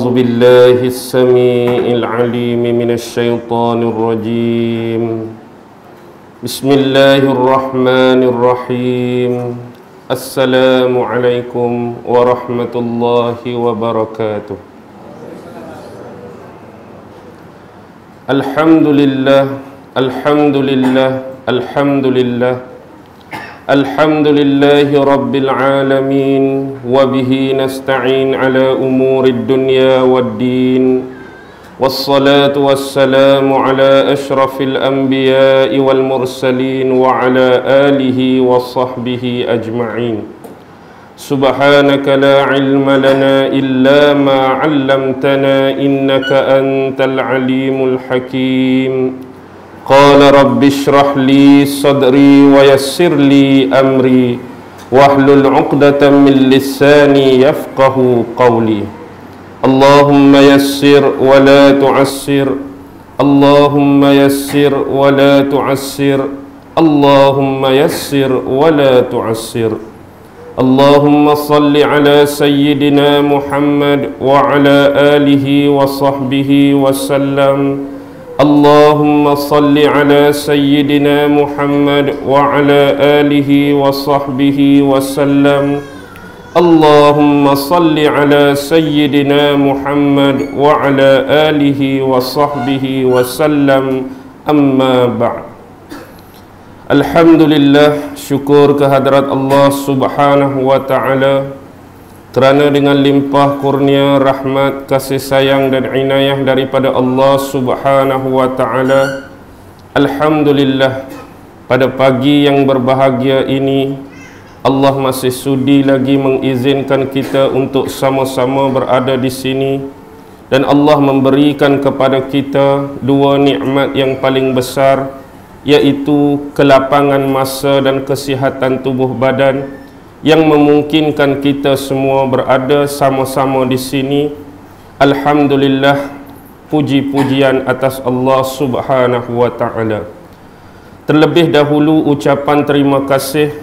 أعوذ بالله السميع العليم من الشيطان الرجيم بسم الله الرحمن الرحيم السلام عليكم ورحمة الله وبركاته الحمد لله الحمد لله الحمد لله الحمد لله رب العالمين وبه نستعين على أمور الدنيا والدين والصلاة والسلام على أشرف الأنبياء والمرسلين وعلى آله وصحبه أجمعين سبحانك لا علم لنا إلا ما علمتنا إنك أنت العليم الحكيم قال رب اشرح لي صدري ويسر لي أمري واحلل عقدة من لساني يفقه قولي اللهم يسر ولا تعسر اللهم يسر ولا تعسر اللهم يسر ولا تعسر اللهم صل على سيدنا محمد وعلى آله وصحبه وسلم اللهم صل على سيدنا محمد وعلى آله وصحبه وسلم اللهم صل على سيدنا محمد وعلى آله وصحبه وسلم أما بعد Alhamdulillah, syukur kehadrat Allah Subhanahu wa ta'ala kerana dengan limpah kurnia, rahmat, kasih sayang dan inayah daripada Allah Subhanahu wa ta'ala, Alhamdulillah, pada pagi yang berbahagia ini Allah masih sudi lagi mengizinkan kita untuk sama-sama berada di sini, dan Allah memberikan kepada kita dua nikmat yang paling besar, yaitu kelapangan masa dan kesihatan tubuh badan yang memungkinkan kita semua berada sama-sama di sini. Alhamdulillah, puji-pujian atas Allah Subhanahu wa ta'ala. Terlebih dahulu ucapan terima kasih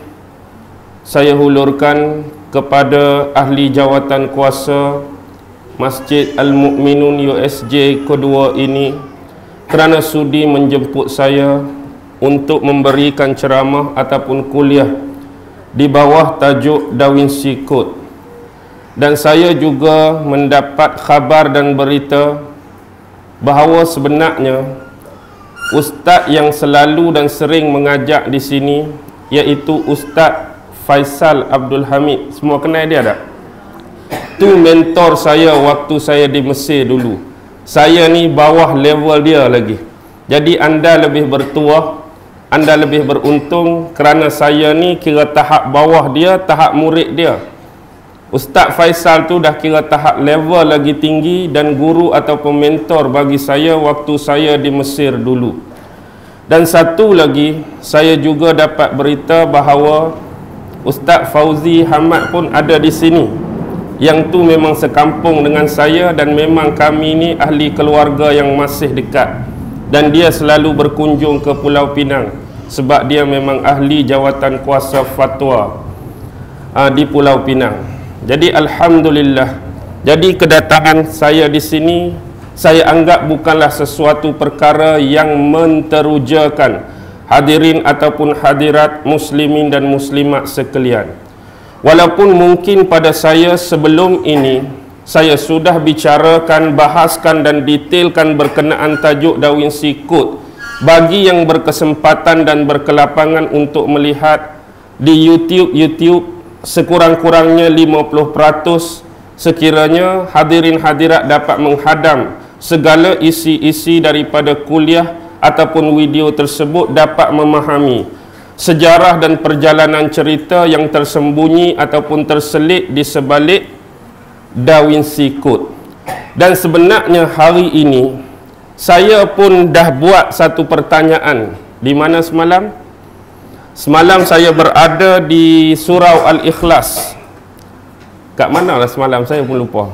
saya hulurkan kepada ahli jawatan kuasa Masjid Al-Mu'minun USJ kedua ini kerana sudi menjemput saya untuk memberikan ceramah ataupun kuliah di bawah tajuk Da Vinci Code. Dan saya juga mendapat khabar dan berita bahawa sebenarnya ustaz yang selalu dan sering mengajak di sini, iaitu Ustaz Faisal Abdul Hamid. Semua kenal dia tak? Tu mentor saya waktu saya di Mesir dulu. Saya ni bawah level dia lagi. Jadi anda lebih bertuah, anda lebih beruntung kerana saya ni kira tahap bawah dia, tahap murid dia. Ustaz Faisal tu dah kira tahap level lagi tinggi dan guru ataupun mentor bagi saya waktu saya di Mesir dulu. Dan satu lagi, saya juga dapat berita bahawa Ustaz Fauzi Hamad pun ada di sini. Yang tu memang sekampung dengan saya dan memang kami ni ahli keluarga yang masih dekat. Dan dia selalu berkunjung ke Pulau Pinang sebab dia memang ahli jawatan kuasa fatwa di Pulau Pinang. Jadi Alhamdulillah. Jadi kedatangan saya di sini saya anggap bukanlah sesuatu perkara yang menterujakan hadirin ataupun hadirat muslimin dan muslimat sekalian. Walaupun mungkin pada saya sebelum ini saya sudah bicarakan, bahaskan dan detailkan berkenaan tajuk Da Vinci Code bagi yang berkesempatan dan berkelapangan untuk melihat di YouTube sekurang-kurangnya 50% sekiranya hadirin hadirat dapat menghadam segala isi-isi daripada kuliah ataupun video tersebut, dapat memahami sejarah dan perjalanan cerita yang tersembunyi ataupun terselit di sebalik Da Vinci Code. Dan sebenarnya hari ini saya pun dah buat satu pertanyaan. Di mana semalam? Semalam saya berada di Surau Al-Ikhlas. Kat mana lah semalam? Saya pun lupa.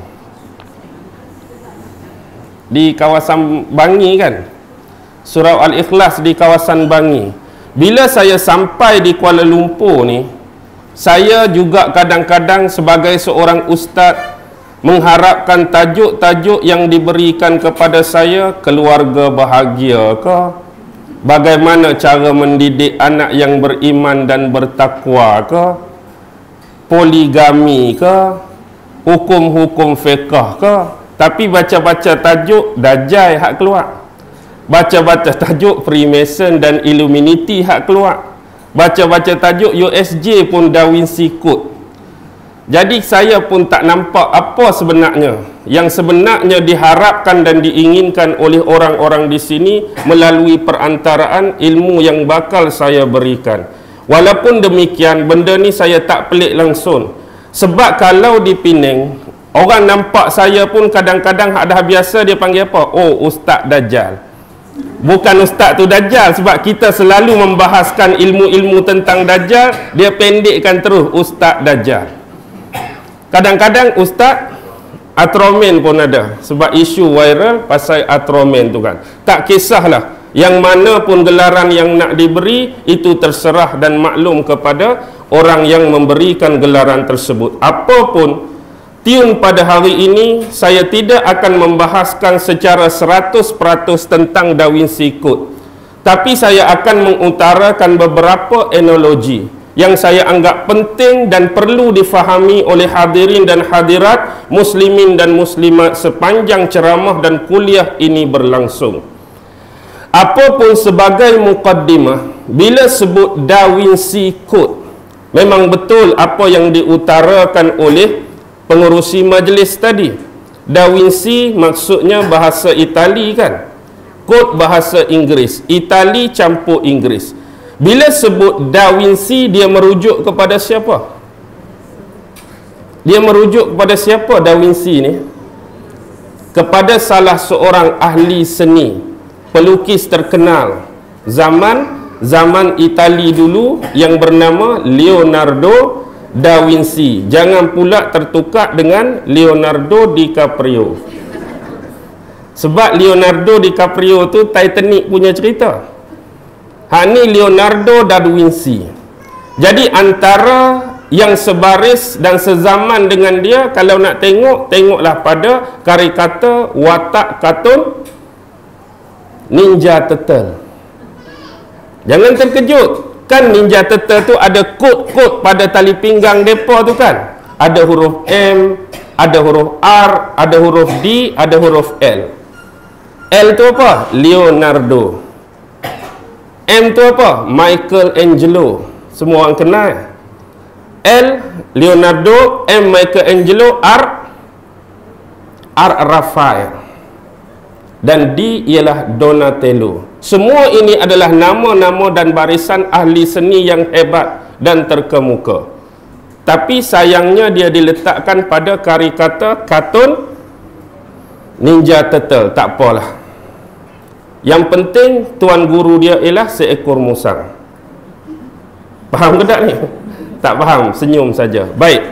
Di kawasan Bangi kan? Surau Al-Ikhlas di kawasan Bangi. Bila saya sampai di Kuala Lumpur ni, saya juga kadang-kadang sebagai seorang ustaz mengharapkan tajuk-tajuk yang diberikan kepada saya, keluarga bahagia ke, bagaimana cara mendidik anak yang beriman dan bertakwa ke, poligami ke, hukum-hukum fiqh ke. Tapi baca-baca tajuk Dajjal hak keluar, baca-baca tajuk Freemason dan Illuminati hak keluar, baca-baca tajuk USJ pun Da Vinci Code. Jadi saya pun tak nampak apa sebenarnya yang sebenarnya diharapkan dan diinginkan oleh orang-orang di sini melalui perantaraan ilmu yang bakal saya berikan. Walaupun demikian, benda ni saya tak pelik langsung. Sebab kalau di Penang, orang nampak saya pun kadang-kadang dah biasa dia panggil apa? Oh, Ustaz Dajjal. Bukan Ustaz tu Dajjal, sebab kita selalu membahaskan ilmu-ilmu tentang Dajjal, dia pendekkan terus Ustaz Dajjal. Kadang-kadang Ustaz Atromen pun ada, sebab isu viral pasal Atromen tu kan. Tak kisahlah, yang mana pun gelaran yang nak diberi, itu terserah dan maklum kepada orang yang memberikan gelaran tersebut. Apapun tune pada hari ini, saya tidak akan membahaskan secara 100% tentang Da Vinci Code, tapi saya akan mengutarakan beberapa analogi yang saya anggap penting dan perlu difahami oleh hadirin dan hadirat, muslimin dan muslimat sepanjang ceramah dan kuliah ini berlangsung. Apapun sebagai mukaddimah, bila sebut Da Vinci Code, memang betul apa yang diutarakan oleh pengerusi majlis tadi. Da Vinci maksudnya bahasa Itali kan, Code bahasa Inggeris, Itali campur Inggeris. Bila sebut Da Vinci, dia merujuk kepada siapa? Dia merujuk kepada siapa Da Vinci ni? Kepada salah seorang ahli seni, pelukis terkenal zaman Itali dulu yang bernama Leonardo Da Vinci. Jangan pula tertukar dengan Leonardo DiCaprio, sebab Leonardo DiCaprio tu Titanic punya cerita. Ni Leonardo da Vinci. Jadi antara yang sebaris dan sezaman dengan dia, kalau nak tengok, tengoklah pada karikatur watak kartun Ninja Turtle. Jangan terkejut, kan Ninja Turtle tu ada kod-kod pada tali pinggang depa tu kan. Ada huruf M, ada huruf R, ada huruf D, ada huruf L. L tu apa? Leonardo. M tu apa? Michelangelo. Semua orang kenal. L Leonardo, M Michelangelo, R Raphael, dan D ialah Donatello. Semua ini adalah nama-nama dan barisan ahli seni yang hebat dan terkemuka. Tapi sayangnya dia diletakkan pada karikatur kartun Ninja Turtle. Tak apalah. Yang penting tuan guru dia ialah seekor musang. Faham ke tak ni? Tak faham, senyum saja. Baik.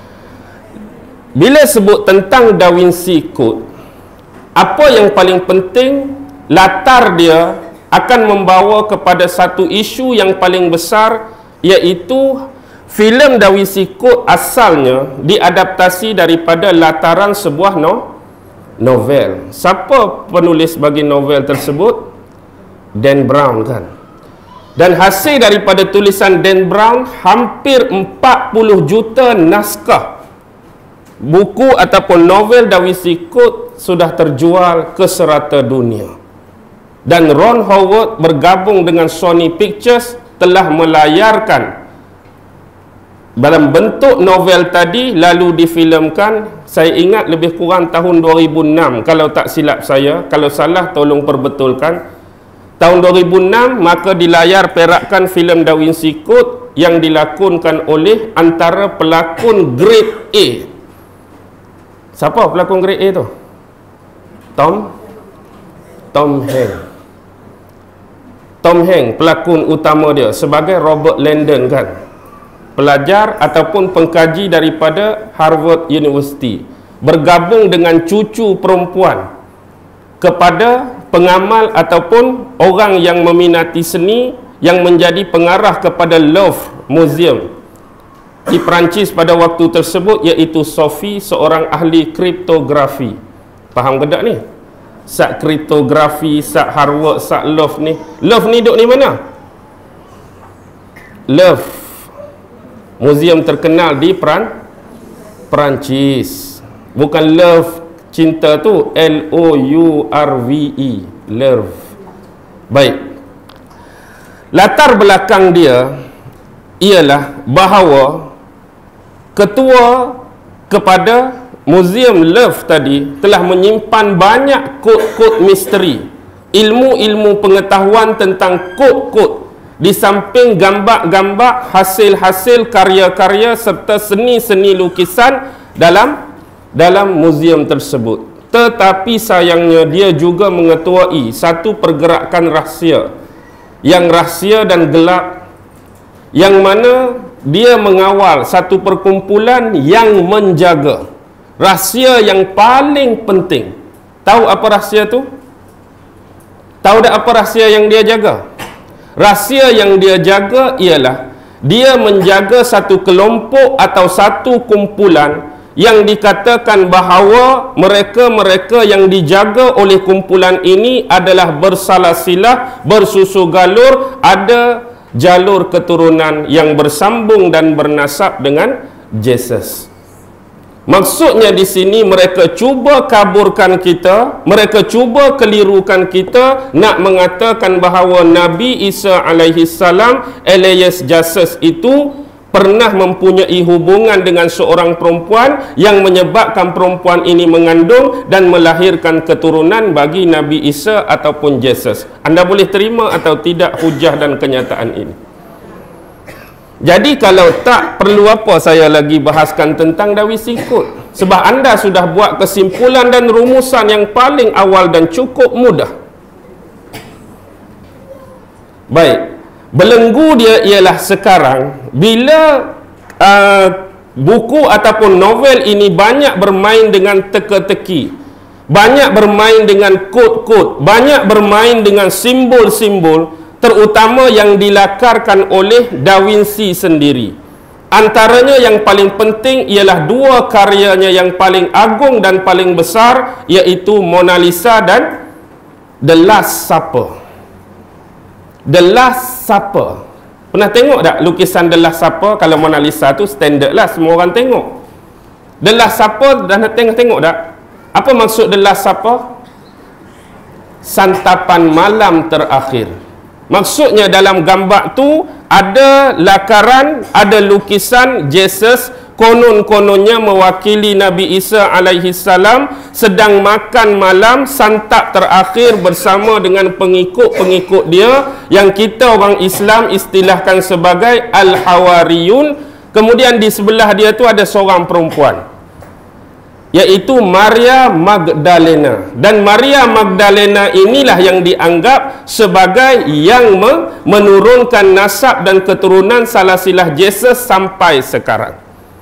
Bila sebut tentang Da Vinci Code, apa yang paling penting, latar dia akan membawa kepada satu isu yang paling besar, iaitu filem Da Vinci Code asalnya diadaptasi daripada lataran sebuah novel. Siapa penulis bagi novel tersebut? Dan Brown kan. Dan hasil daripada tulisan Dan Brown, hampir 40 juta naskah buku ataupun novel Da Vinci Code sudah terjual ke serata dunia. Dan Ron Howard bergabung dengan Sony Pictures telah melayarkan dalam bentuk novel tadi, lalu difilmkan. Saya ingat lebih kurang tahun 2006 kalau tak silap saya. Kalau salah tolong perbetulkan. Tahun 2006 maka dilayar perakkan filem Da Vinci Code yang dilakonkan oleh antara pelakon grade A. Siapa pelakon grade A tu? Tom Hanks. Tom Hanks pelakon utama dia sebagai Robert Landon kan, pelajar ataupun pengkaji daripada Harvard University, bergabung dengan cucu perempuan kepada pengamal ataupun orang yang meminati seni, yang menjadi pengarah kepada Louvre Museum. di Perancis pada waktu tersebut, iaitu Sophie, seorang ahli kriptografi. Faham ke tak ni? Sat kriptografi, sat Harvard, sat Love ni. Love ni duduk ni mana? Love, muzium terkenal di Perancis. Bukan love cinta tu, L-O-U-R-V-E, love. Baik, latar belakang dia ialah bahawa ketua kepada Muzium Love tadi telah menyimpan banyak kod-kod misteri, ilmu-ilmu pengetahuan tentang kod-kod, di samping gambar-gambar, hasil-hasil karya-karya serta seni-seni lukisan dalam muzium tersebut. Tetapi sayangnya dia juga mengetuai satu pergerakan rahsia, yang rahsia dan gelap, yang mana dia mengawal satu perkumpulan yang menjaga rahsia yang paling penting. Tahu apa rahsia tu? Tahu tak apa rahsia yang dia jaga? Rahsia yang dia jaga ialah dia menjaga satu kelompok atau satu kumpulan yang dikatakan bahawa mereka-mereka yang dijaga oleh kumpulan ini adalah bersalah-silah, bersusu galur, ada jalur keturunan yang bersambung dan bernasab dengan Jesus. Maksudnya di sini mereka cuba kaburkan kita, mereka cuba kelirukan kita, nak mengatakan bahawa Nabi Isa alaihi salam alias Jesus itu pernah mempunyai hubungan dengan seorang perempuan yang menyebabkan perempuan ini mengandung dan melahirkan keturunan bagi Nabi Isa ataupun Jesus. Anda boleh terima atau tidak hujah dan kenyataan ini? Jadi kalau tak, perlu apa saya lagi bahaskan tentang Da Vinci Code? Sebab anda sudah buat kesimpulan dan rumusan yang paling awal dan cukup mudah. Baik, belenggu dia ialah sekarang bila buku ataupun novel ini banyak bermain dengan teka-teki, banyak bermain dengan kod-kod, banyak bermain dengan simbol-simbol, terutama yang dilakarkan oleh Da Vinci sendiri. Antaranya yang paling penting ialah dua karyanya yang paling agung dan paling besar, iaitu Mona Lisa dan The Last Supper. The Last Supper. Pernah tengok tak lukisan The Last Supper? Kalau Mona Lisa tu standard lah, semua orang tengok. The Last Supper, dah tengok tak? Apa maksud The Last Supper? Santapan malam terakhir. Maksudnya dalam gambar tu ada lakaran, ada lukisan Jesus, konon-kononnya mewakili Nabi Isa alaihi salam sedang makan malam santap terakhir bersama dengan pengikut-pengikut dia yang kita orang Islam istilahkan sebagai Al-Hawariyun. Kemudian di sebelah dia tu ada seorang perempuan, iaitu Maria Magdalena. Dan Maria Magdalena inilah yang dianggap sebagai yang menurunkan nasab dan keturunan salasilah Jesus sampai sekarang.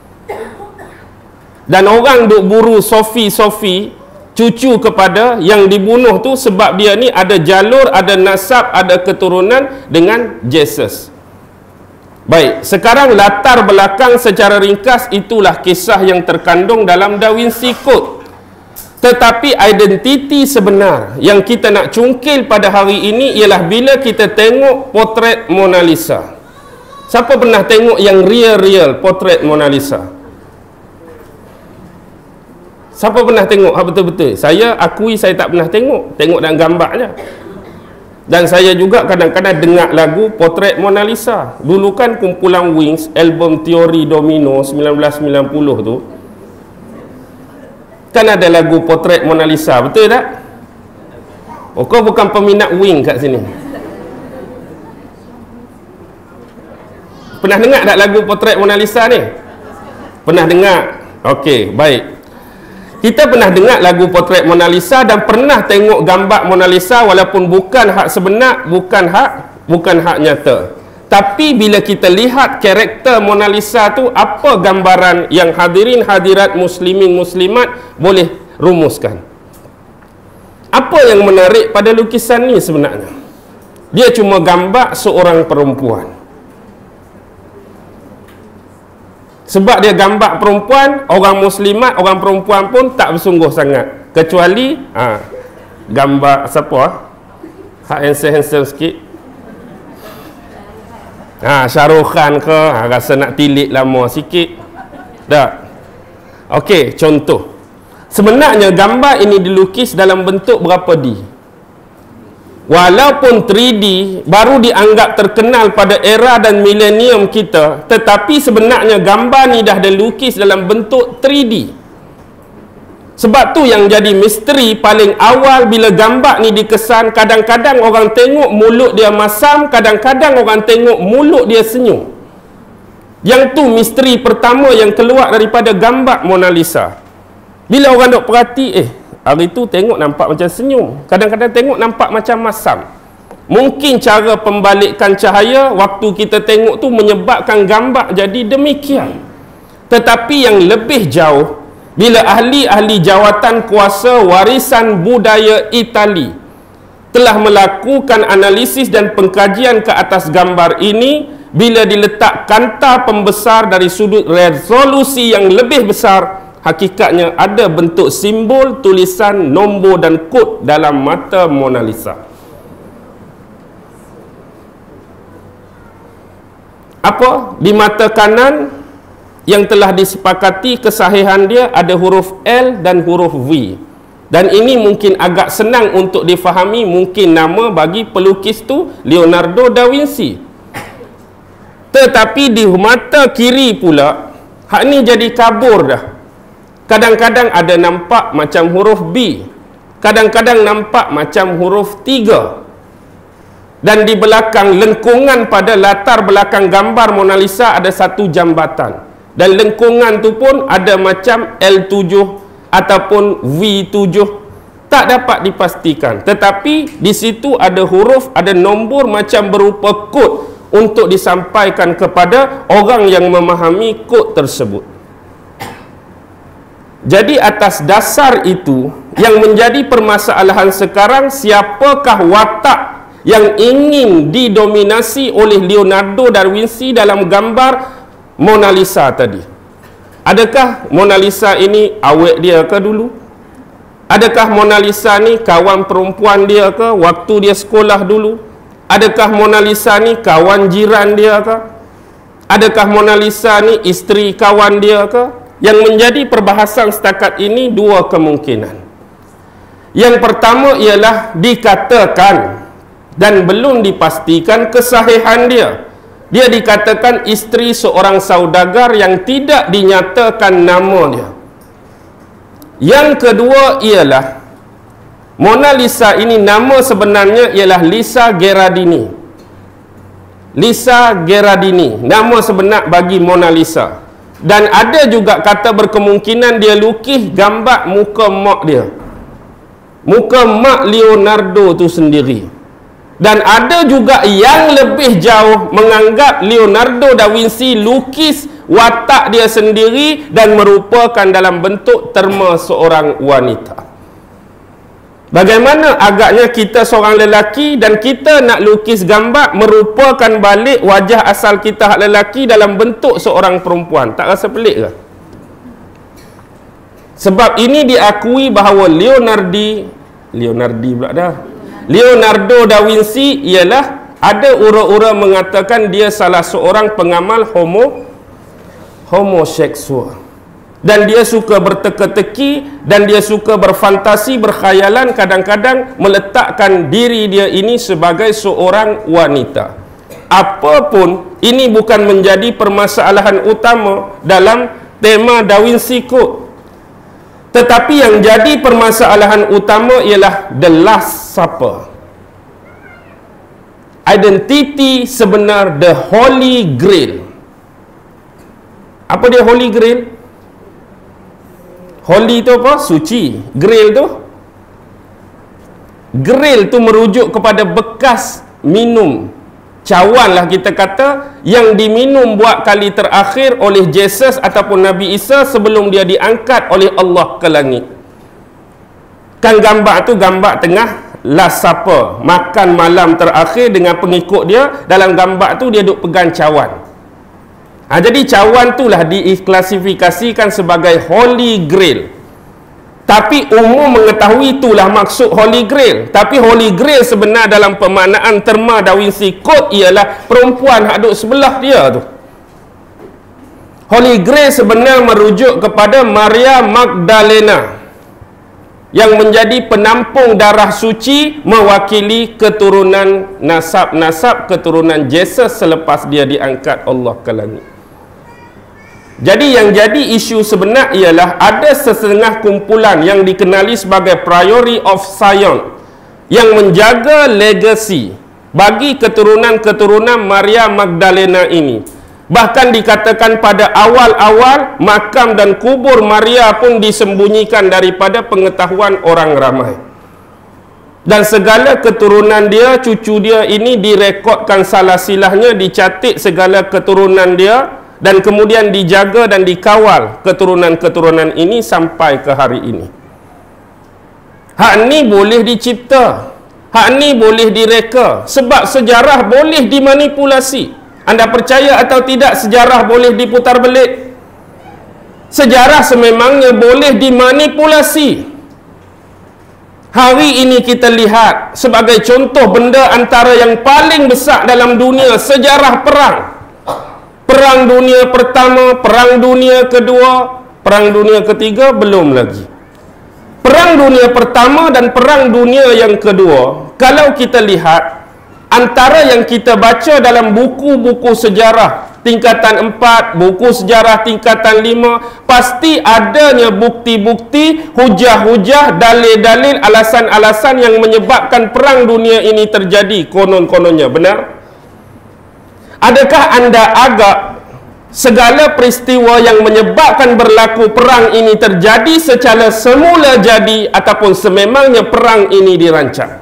Dan orang duk buru Sophie, cucu kepada yang dibunuh tu, sebab dia ni ada jalur, ada nasab, ada keturunan dengan Jesus. Baik, sekarang latar belakang secara ringkas itulah kisah yang terkandung dalam Da Vinci Code. Tetapi identiti sebenar yang kita nak cungkil pada hari ini ialah bila kita tengok potret Mona Lisa. Siapa pernah tengok yang real potret Mona Lisa? Siapa pernah tengok betul-betul? Saya akui saya tak pernah tengok dalam gambar je. Dan saya juga kadang-kadang dengar lagu Potret Mona Lisa. Dulu kan kumpulan Wings, album Teori Domino 1990 tu, kan ada lagu Potret Mona Lisa, betul tak? Oh, kau bukan peminat Wing kat sini? Pernah dengar tak lagu Potret Mona Lisa ni? Pernah dengar? Okey, baik. Kita pernah dengar lagu Potret Mona Lisa dan pernah tengok gambar Mona Lisa, walaupun bukan hak sebenar, bukan hak nyata. Tapi bila kita lihat karakter Mona Lisa tu, apa gambaran yang hadirin hadirat muslimin muslimat boleh rumuskan? Apa yang menarik pada lukisan ni sebenarnya? Dia cuma gambar seorang perempuan. Sebab dia gambar perempuan, orang muslimat, orang perempuan pun tak bersungguh sangat. Kecuali gambar siapa? Hak handsome sikit. Shahrukh Khan ke, rasa nak tilik lama sikit. Tak. Okey, contoh. Sebenarnya gambar ini dilukis dalam bentuk berapa D? Walaupun 3D baru dianggap terkenal pada era dan milenium kita, tetapi sebenarnya gambar ni dah dilukis dalam bentuk 3D. Sebab tu yang jadi misteri paling awal bila gambar ni dikesan, kadang-kadang orang tengok mulut dia masam, kadang-kadang orang tengok mulut dia senyum. Yang tu misteri pertama yang keluar daripada gambar Mona Lisa. Bila orang duk perhati, hari tu tengok nampak macam senyum, kadang-kadang tengok nampak macam masam. Mungkin cara pembalikan cahaya waktu kita tengok tu menyebabkan gambar jadi demikian. Tetapi yang lebih jauh, bila ahli-ahli jawatan kuasa warisan budaya Itali telah melakukan analisis dan pengkajian ke atas gambar ini, bila diletak kanta pembesar dari sudut resolusi yang lebih besar, hakikatnya ada bentuk simbol, tulisan, nombor dan kod dalam mata Mona Lisa. Apa? Di mata kanan yang telah disepakati kesahihan dia ada huruf L dan huruf V. Dan ini mungkin agak senang untuk difahami, mungkin nama bagi pelukis tu Leonardo da Vinci. Tetapi di mata kiri pula, hak ni jadi kabur dah. Kadang-kadang ada nampak macam huruf B, kadang-kadang nampak macam huruf 3. Dan di belakang lengkungan pada latar belakang gambar Mona Lisa ada satu jambatan. Dan lengkungan tu pun ada macam L7 ataupun V7. Tak dapat dipastikan. Tetapi di situ ada huruf, ada nombor macam berupa kod untuk disampaikan kepada orang yang memahami kod tersebut. Jadi atas dasar itu, yang menjadi permasalahan sekarang, siapakah watak yang ingin didominasi oleh Leonardo da Vinci dalam gambar Mona Lisa tadi? Adakah Mona Lisa ini awet dia ke dulu? Adakah Mona Lisa ni kawan perempuan dia ke waktu dia sekolah dulu? Adakah Mona Lisa ni kawan jiran dia ke? Adakah Mona Lisa ni isteri kawan dia ke? Yang menjadi perbahasan setakat ini dua kemungkinan. Yang pertama ialah dikatakan dan belum dipastikan kesahihan dia. Dia dikatakan isteri seorang saudagar yang tidak dinyatakan nama dia. Yang kedua ialah Mona Lisa ini nama sebenarnya ialah Lisa Gherardini. Lisa Gherardini, nama sebenar bagi Mona Lisa. Dan ada juga kata berkemungkinan dia lukis gambar muka mak dia, muka mak Leonardo tu sendiri. Dan ada juga yang lebih jauh menganggap Leonardo da Vinci lukis watak dia sendiri dan merupakan dalam bentuk terma seorang wanita. Bagaimana agaknya kita seorang lelaki dan kita nak lukis gambar merupakan balik wajah asal kita hak lelaki dalam bentuk seorang perempuan. Tak rasa pelik ke? Sebab ini diakui bahawa Leonardo da Vinci ialah, ada ura-ura mengatakan dia salah seorang pengamal homoseksual. Dan dia suka berteka-teki dan dia suka berfantasi, berkhayalan, kadang-kadang meletakkan diri dia ini sebagai seorang wanita. Apapun, ini bukan menjadi permasalahan utama dalam tema Da Vinci Code. Tetapi yang jadi permasalahan utama ialah The Last Supper. Identiti sebenar The Holy Grail. Apa dia Holy Grail? Holy tu apa? Suci. Grail tu? Grail tu merujuk kepada bekas minum. Cawan lah kita kata, yang diminum buat kali terakhir oleh Jesus ataupun Nabi Isa sebelum dia diangkat oleh Allah ke langit. Kan gambar tu gambar tengah Last Supper, makan malam terakhir dengan pengikut dia. Dalam gambar tu dia duk pegang cawan. Jadi cawan itulah diklasifikasikan sebagai Holy Grail. Tapi umum mengetahui itulah maksud Holy Grail. Tapi Holy Grail sebenar dalam pemaknaan terma Da Vinci Code ialah perempuan hak duduk sebelah dia tu. Holy Grail sebenar merujuk kepada Maria Magdalena yang menjadi penampung darah suci, mewakili keturunan nasab keturunan Yesus selepas dia diangkat Allah ke langit. Jadi yang jadi isu sebenar ialah ada sesetengah kumpulan yang dikenali sebagai Priory of Sion yang menjaga legasi bagi keturunan-keturunan Maria Magdalena ini. Bahkan dikatakan pada awal-awal makam dan kubur Maria pun disembunyikan daripada pengetahuan orang ramai. Dan segala keturunan dia, cucu dia ini direkodkan salah silahnya, dicatat segala keturunan dia, dan kemudian dijaga dan dikawal keturunan-keturunan ini sampai ke hari ini. Hak ni boleh dicipta, hak ni boleh direka, sebab sejarah boleh dimanipulasi. Anda percaya atau tidak sejarah boleh diputar belik? Sejarah sememangnya boleh dimanipulasi. Hari ini kita lihat sebagai contoh benda antara yang paling besar dalam dunia, sejarah perang. Perang Dunia Pertama, Perang Dunia Kedua, Perang Dunia Ketiga, belum lagi. Perang Dunia Pertama dan Perang Dunia yang Kedua, kalau kita lihat, antara yang kita baca dalam buku-buku sejarah tingkatan 4, buku sejarah tingkatan 5, pasti adanya bukti-bukti, hujah-hujah, dalil-dalil, alasan-alasan yang menyebabkan Perang Dunia ini terjadi, konon-kononnya. Benar? Adakah anda agak segala peristiwa yang menyebabkan berlaku perang ini terjadi secara semula jadi ataupun sememangnya perang ini dirancang?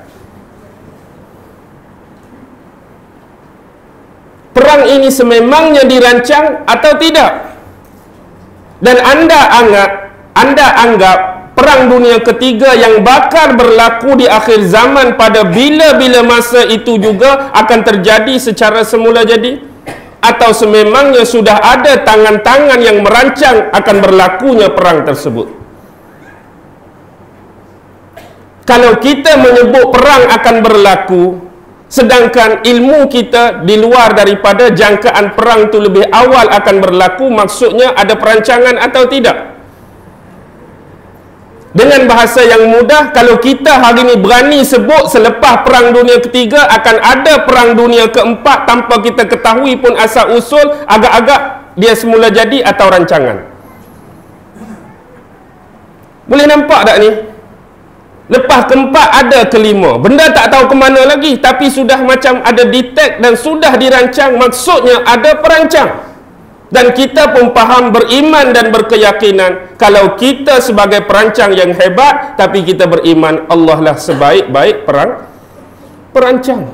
Perang ini sememangnya dirancang atau tidak? Dan anda anggap Perang Dunia Ketiga yang bakal berlaku di akhir zaman pada bila-bila masa itu juga akan terjadi secara semula jadi? Atau sememangnya sudah ada tangan-tangan yang merancang akan berlakunya perang tersebut? Kalau kita menyebut perang akan berlaku, sedangkan ilmu kita di luar daripada jangkaan perang itu lebih awal akan berlaku, maksudnya ada perancangan atau tidak? Dengan bahasa yang mudah, kalau kita hari ini berani sebut selepas Perang Dunia Ketiga akan ada Perang Dunia Keempat tanpa kita ketahui pun asal usul, agak-agak dia semula jadi atau rancangan. Boleh nampak tak ni? Lepas keempat ada kelima. Benda tak tahu ke mana lagi, tapi sudah macam ada detect dan sudah dirancang, maksudnya ada perancang. Dan kita pun faham, beriman dan berkeyakinan kalau kita sebagai perancang yang hebat, tapi kita beriman Allah lah sebaik-baik perancang.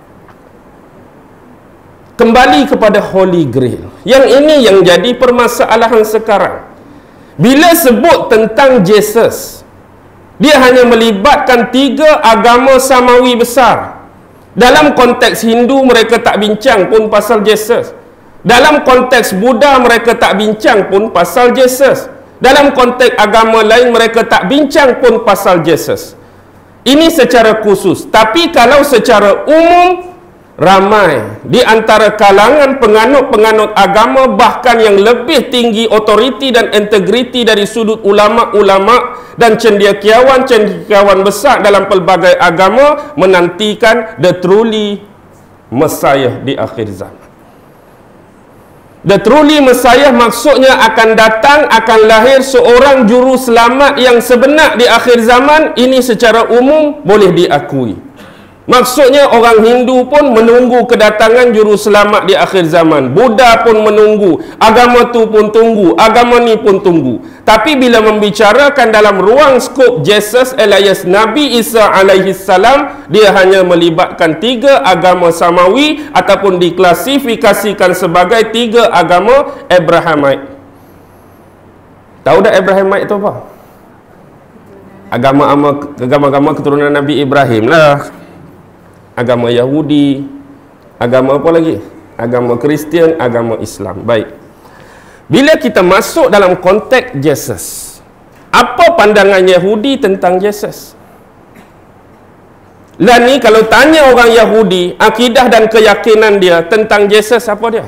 Kembali kepada Holy Grail. Yang ini yang jadi permasalahan sekarang. Bila sebut tentang Yesus, dia hanya melibatkan 3 agama samawi besar. Dalam konteks Hindu mereka tak bincang pun pasal Yesus. Dalam konteks Buddha mereka tak bincang pun pasal Yesus. Dalam konteks agama lain mereka tak bincang pun pasal Yesus. Ini secara khusus. Tapi kalau secara umum, ramai di antara kalangan penganut-penganut agama, bahkan yang lebih tinggi otoriti dan integriti dari sudut ulama-ulama dan cendekiawan besar dalam pelbagai agama, menantikan the truly Messiah di akhir zaman. The truly Messiah maksudnya akan datang, akan lahir seorang juru selamat yang sebenar di akhir zaman. Ini secara umum boleh diakui. Maksudnya orang Hindu pun menunggu kedatangan juru selamat di akhir zaman. Buddha pun menunggu. Agama tu pun tunggu. Agama ni pun tunggu. Tapi bila membicarakan dalam ruang skop Jesus alias Nabi Isa alaihi salam, dia hanya melibatkan 3 agama samawi ataupun diklasifikasikan sebagai 3 agama Abrahamite. Tahu tak Abrahamite itu apa? Agama-agama keturunan Nabi Ibrahim lah. Agama Yahudi, agama apa lagi? Agama Kristian, agama Islam. Baik. Bila kita masuk dalam konteks Jesus, apa pandangan Yahudi tentang Jesus? Lah ni kalau tanya orang Yahudi, akidah dan keyakinan dia tentang Jesus apa dia?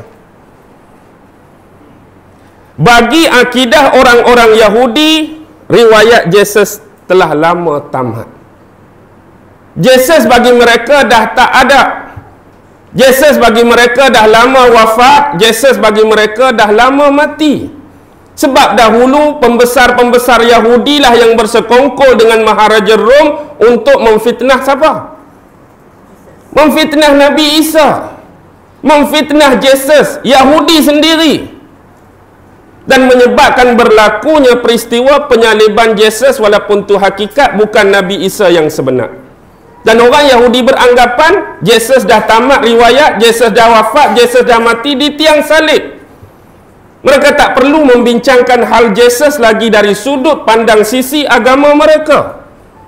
Bagi akidah orang-orang Yahudi, riwayat Jesus telah lama tamat. Jesus bagi mereka dah tak ada. Jesus bagi mereka dah lama wafat. Jesus bagi mereka dah lama mati. Sebab dahulu pembesar-pembesar Yahudi lah yang bersekongkol dengan Maharaja Rom untuk memfitnah siapa? Memfitnah Nabi Isa, memfitnah Jesus, Yahudi sendiri, dan menyebabkan berlakunya peristiwa penyaliban Jesus walaupun itu hakikat, bukan Nabi Isa yang sebenar. Dan orang Yahudi beranggapan Jesus dah tamat riwayat, Jesus dah wafat, Jesus dah mati di tiang salib. Mereka tak perlu membincangkan hal Jesus lagi dari sudut pandang sisi agama mereka.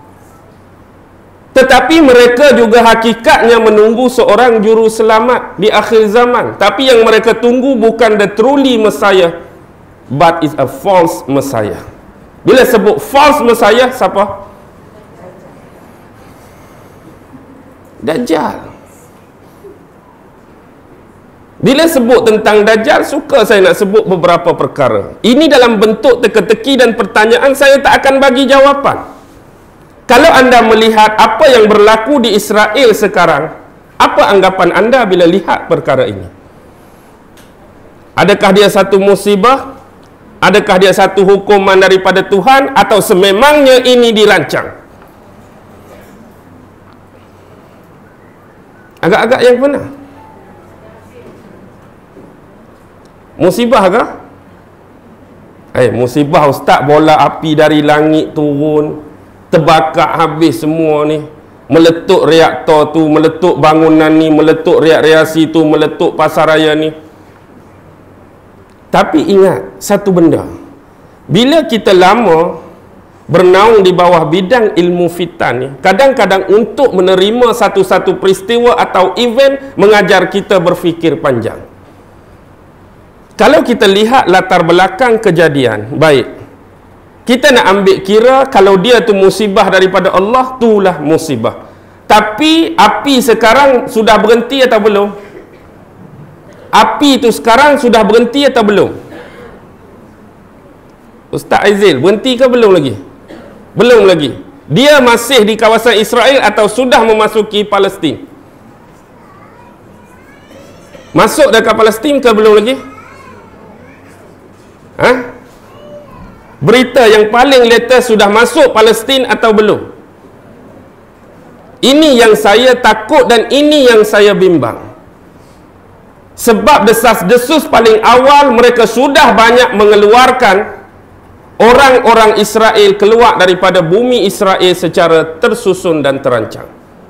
Tetapi mereka juga hakikatnya menunggu seorang juru selamat di akhir zaman. Tapi yang mereka tunggu bukan the truly Messiah, but is a false Messiah. Bila sebut false Messiah, siapa? Dajjal. Bila sebut tentang Dajjal, suka saya nak sebut beberapa perkara. Ini dalam bentuk teka-teki dan pertanyaan, saya tak akan bagi jawapan. Kalau anda melihat apa yang berlaku di Israel sekarang, apa anggapan anda bila lihat perkara ini? Adakah dia satu musibah? Adakah dia satu hukuman daripada Tuhan? Atau sememangnya ini dirancang? Agak-agak yang mana? Musibah ke? Musibah ustaz, bola api dari langit turun, terbakar habis semua ni, meletup reaktor tu, meletup bangunan ni, meletup reaksi tu, meletup pasaraya ni. Tapi ingat satu benda, bila kita lama bernaung di bawah bidang ilmu fitan ni, kadang-kadang untuk menerima satu-satu peristiwa atau event mengajar kita berfikir panjang. Kalau kita lihat latar belakang kejadian, baik, kita nak ambil kira kalau dia tu musibah daripada Allah, itulah musibah. Tapi api sekarang sudah berhenti atau belum? Api itu sekarang sudah berhenti atau belum? Ustaz Aizil, berhenti ke belum lagi? Belum lagi. Dia masih di kawasan Israel atau sudah memasuki Palestin? Masuk dekat Palestin ke belum lagi? Berita yang paling latest, sudah masuk Palestin atau belum? Ini yang saya takut dan ini yang saya bimbang. Sebab desas-desus paling awal mereka sudah banyak mengeluarkan orang-orang Israel keluar daripada bumi Israel secara tersusun dan terancang.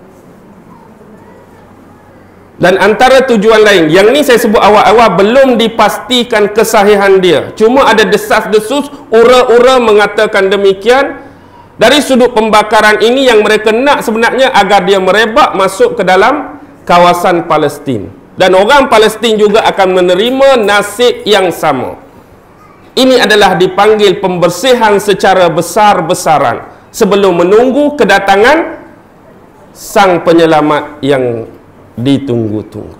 Dan antara tujuan lain, yang ni saya sebut awal-awal, belum dipastikan kesahihan dia. Cuma ada desas-desus, ura-ura mengatakan demikian. Dari sudut pembakaran ini yang mereka nak sebenarnya agar dia merebak masuk ke dalam kawasan Palestin. Dan orang Palestin juga akan menerima nasib yang sama. Ini adalah dipanggil pembersihan secara besar-besaran sebelum menunggu kedatangan sang penyelamat yang ditunggu-tunggu.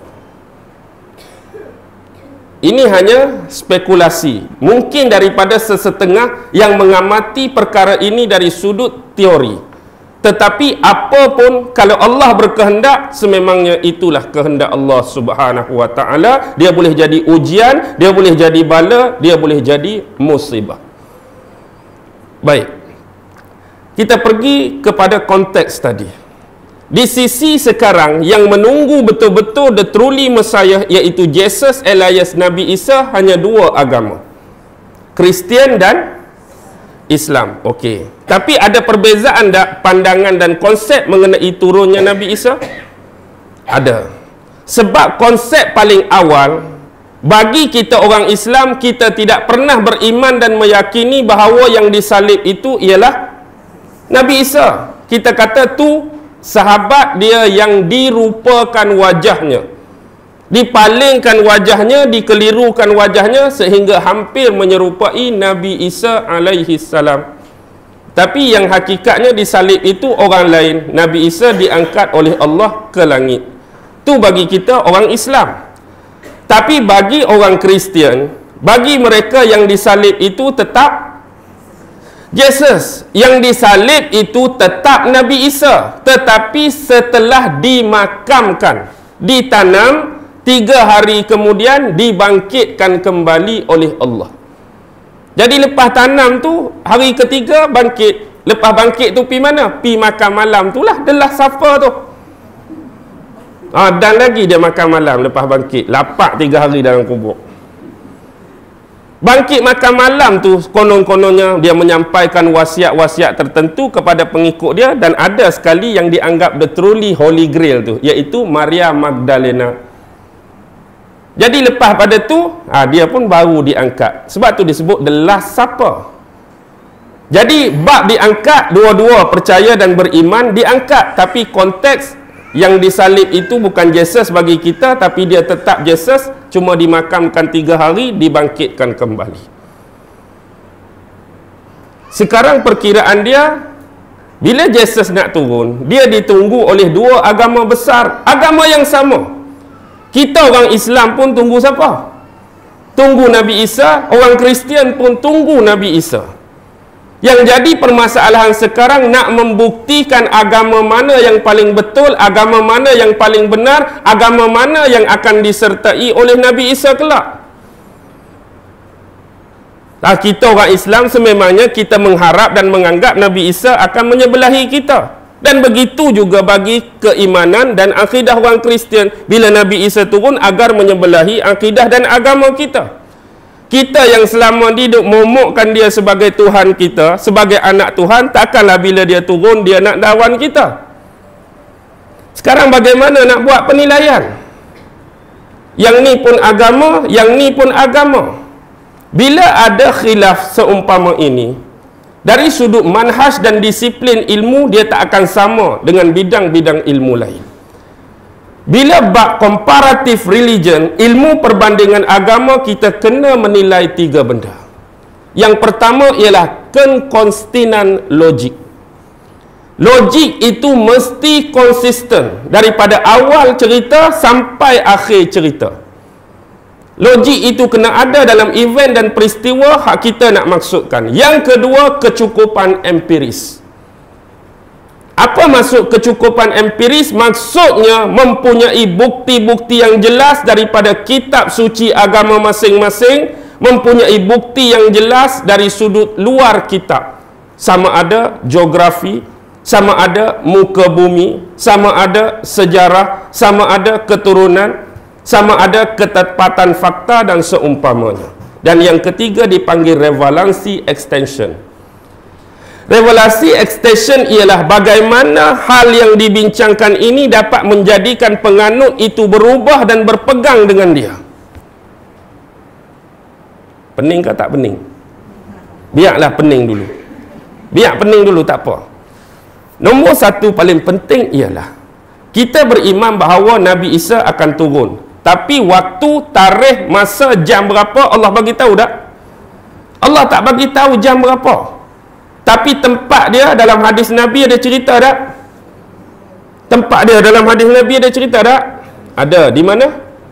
Ini hanya spekulasi, mungkin daripada sesetengah yang mengamati perkara ini dari sudut teori. Tetapi apapun, kalau Allah berkehendak, sememangnya itulah kehendak Allah Subhanahu wa ta'ala. Dia boleh jadi ujian, dia boleh jadi bala, dia boleh jadi musibah. Baik, kita pergi kepada konteks tadi. Di sisi sekarang yang menunggu betul-betul the truly Messiah, iaitu Jesus alias Nabi Isa, hanya dua agama, Kristian dan Islam. Okey. Tapi ada perbezaan tak pandangan dan konsep mengenai turunnya Nabi Isa? Ada. Sebab konsep paling awal, bagi kita orang Islam, kita tidak pernah beriman dan meyakini bahawa yang disalib itu ialah Nabi Isa. Kita kata tu sahabat dia yang dirupakan wajahnya. dipalingkan wajahnya, dikelirukan wajahnya sehingga hampir menyerupai Nabi Isa alaihi salam. Tapi yang hakikatnya disalib itu orang lain. Nabi Isa diangkat oleh Allah ke langit. Itu bagi kita orang Islam. Tapi bagi orang Kristian, bagi mereka yang disalib itu tetap Jesus. Yang disalib itu tetap Nabi Isa, tetapi setelah dimakamkan, ditanam, 3 hari kemudian dibangkitkan kembali oleh Allah. Jadi lepas tanam tu, hari ketiga bangkit. Lepas bangkit tu pi mana? Pi makan malam tu lah. Delah Safa tu. Dan lagi dia makan malam lepas bangkit. Lapak 3 hari dalam kubur. Bangkit makan malam tu, konon-kononnya dia menyampaikan wasiat-wasiat tertentu kepada pengikut dia. Dan ada sekali yang dianggap the truly Holy Grail tu, iaitu Maria Magdalena. Jadi lepas pada tu, dia pun baru diangkat. Sebab tu disebut the last supper. Jadi bab diangkat, dua-dua percaya dan beriman diangkat. Tapi konteks yang disalib itu bukan Jesus bagi kita, tapi dia tetap Jesus, cuma dimakamkan 3 hari, dibangkitkan kembali. Sekarang perkiraan dia, bila Jesus nak turun, dia ditunggu oleh 2 agama besar, agama yang sama. Kita orang Islam pun tunggu siapa? Tunggu Nabi Isa. Orang Kristian pun tunggu Nabi Isa. Yang jadi permasalahan sekarang, nak membuktikan agama mana yang paling betul, agama mana yang paling benar, agama mana yang akan disertai oleh Nabi Isa kelak. Kita orang Islam sememangnya kita mengharap dan menganggap Nabi Isa akan menyebelahi kita. Dan begitu juga bagi keimanan dan akidah orang Kristian. Bila Nabi Isa turun agar menyebelahi akidah dan agama kita. Kita yang selama hidup momokkan dia sebagai Tuhan kita, sebagai anak Tuhan, takkanlah bila dia turun dia nak lawan kita. Sekarang bagaimana nak buat penilaian? Yang ni pun agama, yang ni pun agama. Bila ada khilaf seumpama ini, dari sudut manhaj dan disiplin ilmu, dia tak akan sama dengan bidang-bidang ilmu lain. Bila bab comparative religion, ilmu perbandingan agama, kita kena menilai 3 benda. Yang pertama ialah konsistenan logik. Logik itu mesti konsisten daripada awal cerita sampai akhir cerita. Logik itu kena ada dalam event dan peristiwa hak kita nak maksudkan. Yang kedua, kecukupan empiris. Apa maksud kecukupan empiris? Maksudnya mempunyai bukti-bukti yang jelas daripada kitab suci agama masing-masing, mempunyai bukti yang jelas dari sudut luar kitab. Sama ada geografi, sama ada muka bumi, sama ada sejarah, sama ada keturunan, sama ada ketepatan fakta dan seumpamanya. Dan yang ketiga dipanggil revelasi extension. Revelasi extension ialah bagaimana hal yang dibincangkan ini dapat menjadikan penganut itu berubah dan berpegang dengan dia. Pening ke tak pening? Biarlah pening dulu. Biar pening dulu, tak apa. Nombor 1 paling penting ialah kita beriman bahawa Nabi Isa akan turun. Tapi waktu, tarikh, masa, jam berapa Allah bagi tahu tak? Allah tak bagi tahu jam berapa. Tapi tempat dia dalam hadis Nabi ada cerita tak? Tempat dia dalam hadis Nabi ada cerita tak? Ada. Di mana?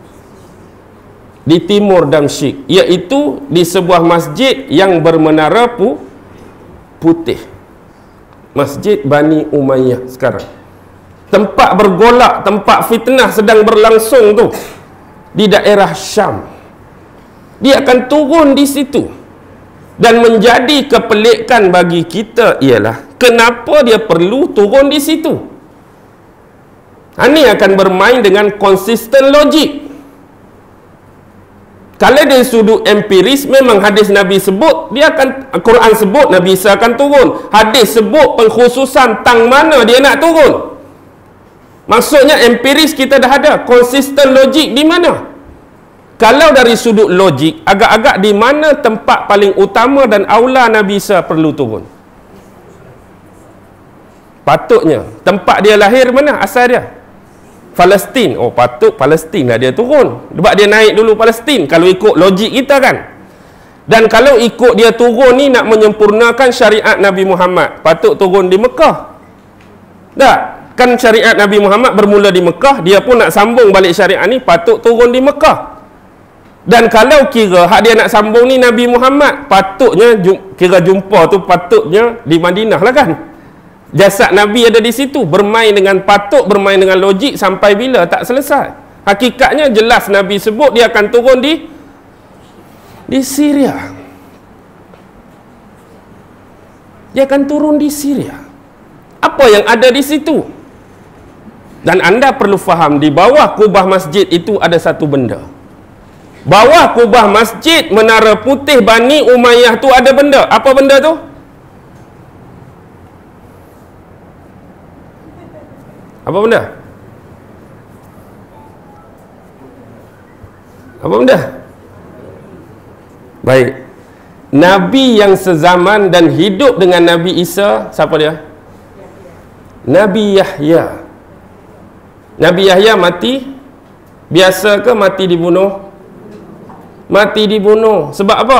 Di timur Damsyik, iaitu di sebuah masjid yang bermenara putih. Masjid Bani Umayyah sekarang. Tempat bergolak, tempat fitnah sedang berlangsung tu, di daerah Syam. Dia akan turun di situ. Dan menjadi kepelikan bagi kita ialah kenapa dia perlu turun di situ. Ini akan bermain dengan konsisten logik. Kalau dari sudut empiris, memang hadis Nabi sebut, dia akan, Quran sebut Nabi Isa akan turun. Hadis sebut pengkhususan tang mana dia nak turun. Maksudnya empiris kita dah ada. Konsisten logik di mana? Kalau dari sudut logik, agak-agak di mana tempat paling utama dan aula Nabi Isa perlu turun? Patutnya tempat dia lahir mana? Asal dia? Palestin. Oh, patut Palestin lah dia turun. Sebab dia naik dulu Palestin. Kalau ikut logik kita kan. Dan kalau ikut dia turun ni nak menyempurnakan syariat Nabi Muhammad, patut turun di Mekah. Tak? Kan syariat Nabi Muhammad bermula di Mekah, dia pun nak sambung balik syariat ni, patut turun di Mekah. Dan kalau kira hak dia nak sambung ni Nabi Muhammad, patutnya kira jumpa tu patutnya di Madinah lah kan. Jasad Nabi ada di situ. Bermain dengan logik sampai bila tak selesai. Hakikatnya jelas Nabi sebut dia akan turun di Syria. Dia akan turun di Syria. Apa yang ada di situ? Dan anda perlu faham, di bawah kubah masjid itu ada satu benda. Bawah kubah masjid Menara Putih Bani Umayyah tu ada benda. Apa benda tu? Apa benda? Apa benda? Baik. Nabi yang sezaman dan hidup dengan Nabi Isa, siapa dia? Nabi Yahya. Nabi Yahya mati biasa ke mati dibunuh? Mati dibunuh. Sebab apa?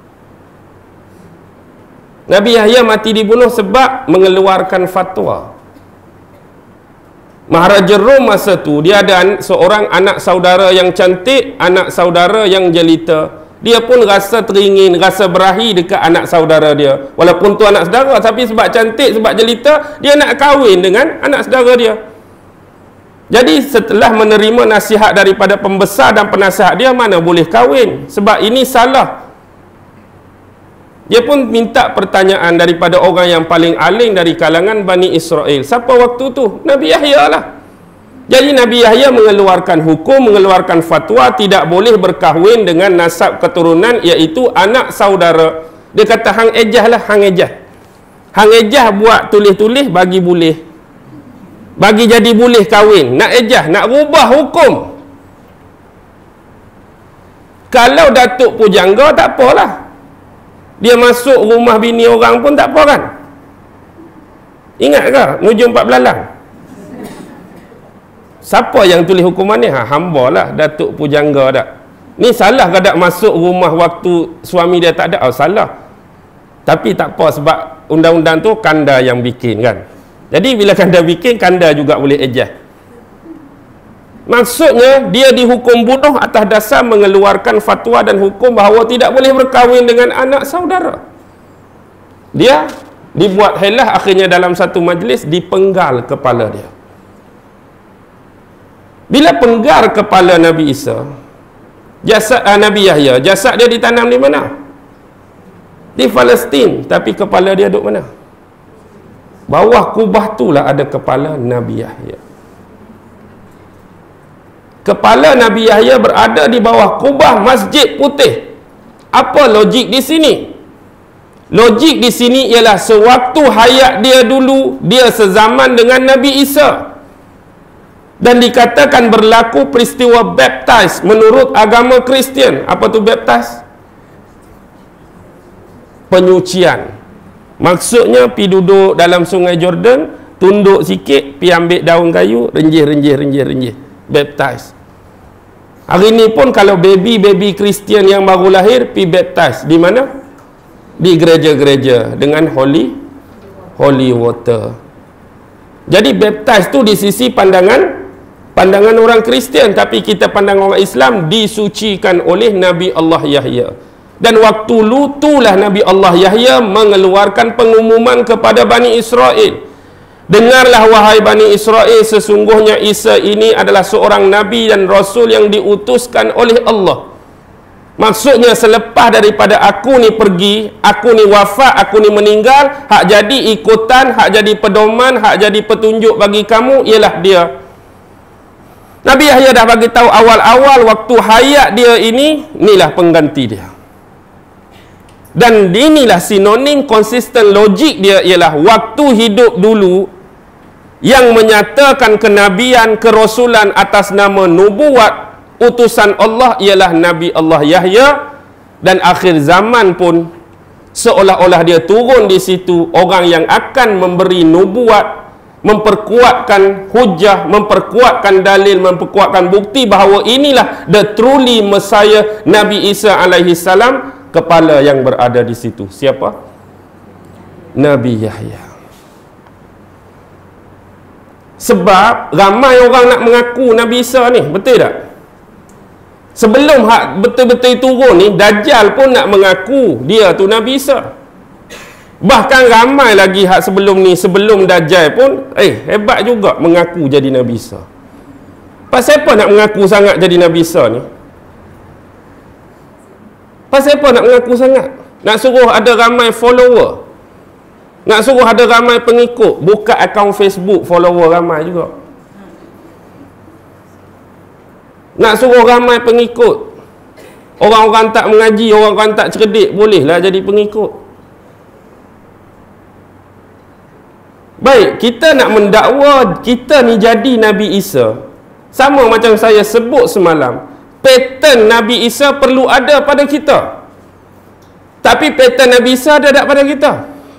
Nabi Yahya mati dibunuh sebab mengeluarkan fatwa. Maharaja Rom masa tu, dia ada seorang anak saudara yang cantik, anak saudara yang jelita. Dia pun rasa teringin, rasa berahi dekat anak saudara dia. Walaupun tu anak saudara, tapi sebab cantik, sebab jelita, dia nak kahwin dengan anak saudara dia. Jadi setelah menerima nasihat daripada pembesar dan penasihat dia, mana boleh kahwin, sebab ini salah. Dia pun minta pertanyaan daripada orang yang paling alim dari kalangan Bani Israel. Siapa waktu tu? Nabi Yahya lah. Jadi Nabi Yahya mengeluarkan hukum, mengeluarkan fatwa tidak boleh berkahwin dengan nasab keturunan, iaitu anak saudara. Dia kata hang ejah lah, hang ejah. Hang ejah buat tulis-tulis bagi boleh. Bagi jadi boleh kahwin. Nak ejah, nak rubah hukum. Kalau Datuk Pujangga tak apalah. Dia masuk rumah bini orang pun tak apa kan? Ingat ke? Nuju 4 belalang. Siapa yang tulis hukuman ni? Hamba lah, Datuk Pujangga tak. Ni salah ke tak masuk rumah waktu suami dia tak ada? Oh, salah. Tapi tak apa sebab undang-undang tu kanda yang bikin kan. Jadi bila kanda bikin, kanda juga boleh ejah. Maksudnya dia dihukum bunuh atas dasar mengeluarkan fatwa dan hukum bahawa tidak boleh berkahwin dengan anak saudara. Dia dibuat helah, akhirnya dalam satu majlis dipenggal kepala dia. Bila penggal kepala Nabi Isa, jasad Nabi Yahya, jasad dia ditanam di mana? Di Palestin, tapi kepala dia duduk mana? Bawah kubah itulah ada kepala Nabi Yahya. Kepala Nabi Yahya berada di bawah kubah Masjid Putih. Apa logik di sini? Logik di sini ialah sewaktu hayat dia dulu, dia sezaman dengan Nabi Isa. Dan dikatakan berlaku peristiwa baptize menurut agama Kristian. Apa tu baptize? Penyucian. Maksudnya pi duduk dalam sungai Jordan, tunduk sikit, pi ambil daun kayu, renjih. Baptize. Hari ni pun kalau baby Kristian yang baru lahir pi baptize di mana? Di gereja-gereja dengan holy water. Jadi baptize tu di sisi pandangan orang Kristian, tapi kita pandang orang Islam disucikan oleh Nabi Allah Yahya. Dan waktu itulah Nabi Allah Yahya mengeluarkan pengumuman kepada Bani Israel. Dengarlah wahai Bani Israel, sesungguhnya Isa ini adalah seorang Nabi dan Rasul yang diutuskan oleh Allah. Maksudnya selepas daripada aku ni pergi, aku ni wafat, aku ni meninggal, hak jadi ikutan, hak jadi pedoman, hak jadi petunjuk bagi kamu ialah dia. Nabi Yahya dah bagi tahu awal-awal waktu hayat dia ini, inilah pengganti dia. Dan inilah sinonim konsisten logik dia ialah waktu hidup dulu yang menyatakan kenabian, kerasulan atas nama nubuat utusan Allah ialah Nabi Allah Yahya, dan akhir zaman pun seolah-olah dia turun di situ orang yang akan memberi nubuat memperkuatkan hujah, memperkuatkan dalil, memperkuatkan bukti bahawa inilah the truly Messiah Nabi Isa alaihi salam, kepala yang berada di situ. Siapa? Nabi Yahya. Sebab ramai orang nak mengaku Nabi Isa ni, betul tak? Sebelum hak betul-betul turun ni, Dajjal pun nak mengaku dia tu Nabi Isa. Bahkan ramai lagi hak sebelum ni, sebelum Dajjal pun hebat juga mengaku jadi Nabi Isa. Pasal apa nak mengaku sangat jadi Nabi Isa ni? Pasal apa nak mengaku sangat? Nak suruh ada ramai follower, nak suruh ada ramai pengikut. Buka akaun Facebook, follower ramai juga. Nak suruh ramai pengikut. Orang-orang tak mengaji, orang-orang tak cerdik, bolehlah jadi pengikut. Baik, kita nak mendakwa kita ni jadi Nabi Isa. Sama macam saya sebut semalam, pattern Nabi Isa perlu ada pada kita. Tapi pattern Nabi Isa ada tak pada kita?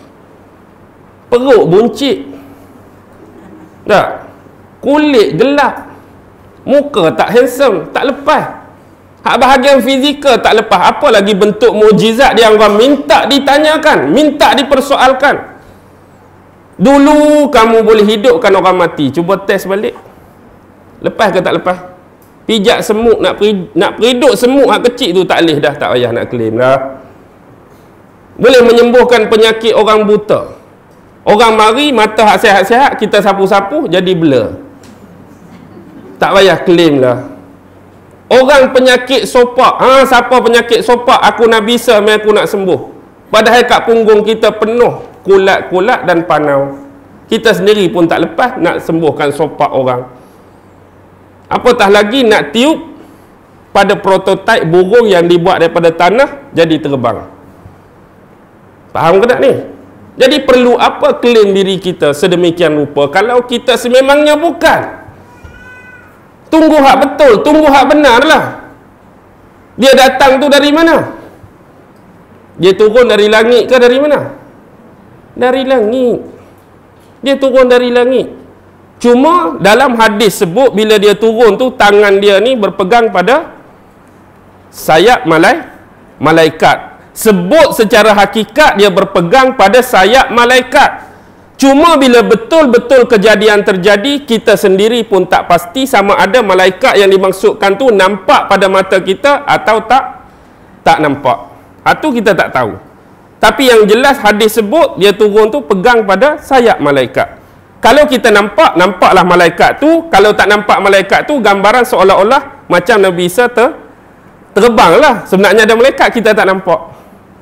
Perut buncit, tak? Kulit gelap, muka tak handsome, tak lepas. Hak bahagian fizikal tak lepas. Apa lagi bentuk mukjizat dia orang minta ditanyakan, minta dipersoalkan. Dulu kamu boleh hidupkan orang mati, cuba test balik. Lepas ke tak lepas? Pijak semut, nak periduk semut hak kecil tu tak boleh dah, tak payah nak claim dah. Boleh menyembuhkan penyakit orang buta. Orang mari mata hak sihat-sihat, kita sapu-sapu jadi blur. Tak payah claim lah. Orang penyakit sopak, siapa penyakit sopak? Aku Nabi Isa, aku nak sembuh. Padahal kat punggung kita penuh kulat-kulat dan panau. Kita sendiri pun tak lepas nak sembuhkan sopak orang. Apatah lagi nak tiup pada prototipe burung yang dibuat daripada tanah jadi terbang. Faham ke tak ni? Jadi perlu apa klaim diri kita sedemikian rupa kalau kita sememangnya bukan? Tunggu hak betul, tunggu hak benar lah. Dia datang tu dari mana? Dia turun dari langit ke dari mana? Dari langit. Dia turun dari langit. Cuma dalam hadis sebut bila dia turun tu tangan dia ni berpegang pada sayap malaikat. Sebut secara hakikat dia berpegang pada sayap malaikat. Cuma bila betul-betul kejadian terjadi, kita sendiri pun tak pasti sama ada malaikat yang dimaksudkan tu nampak pada mata kita atau tak nampak. Itu kita tak tahu. Tapi yang jelas hadis sebut dia turun tu pegang pada sayap malaikat. Kalau kita nampak, nampaklah malaikat tu. Kalau tak nampak malaikat tu, gambaran seolah-olah macam Nabi Isa terbang lah. Sebenarnya ada malaikat, kita tak nampak.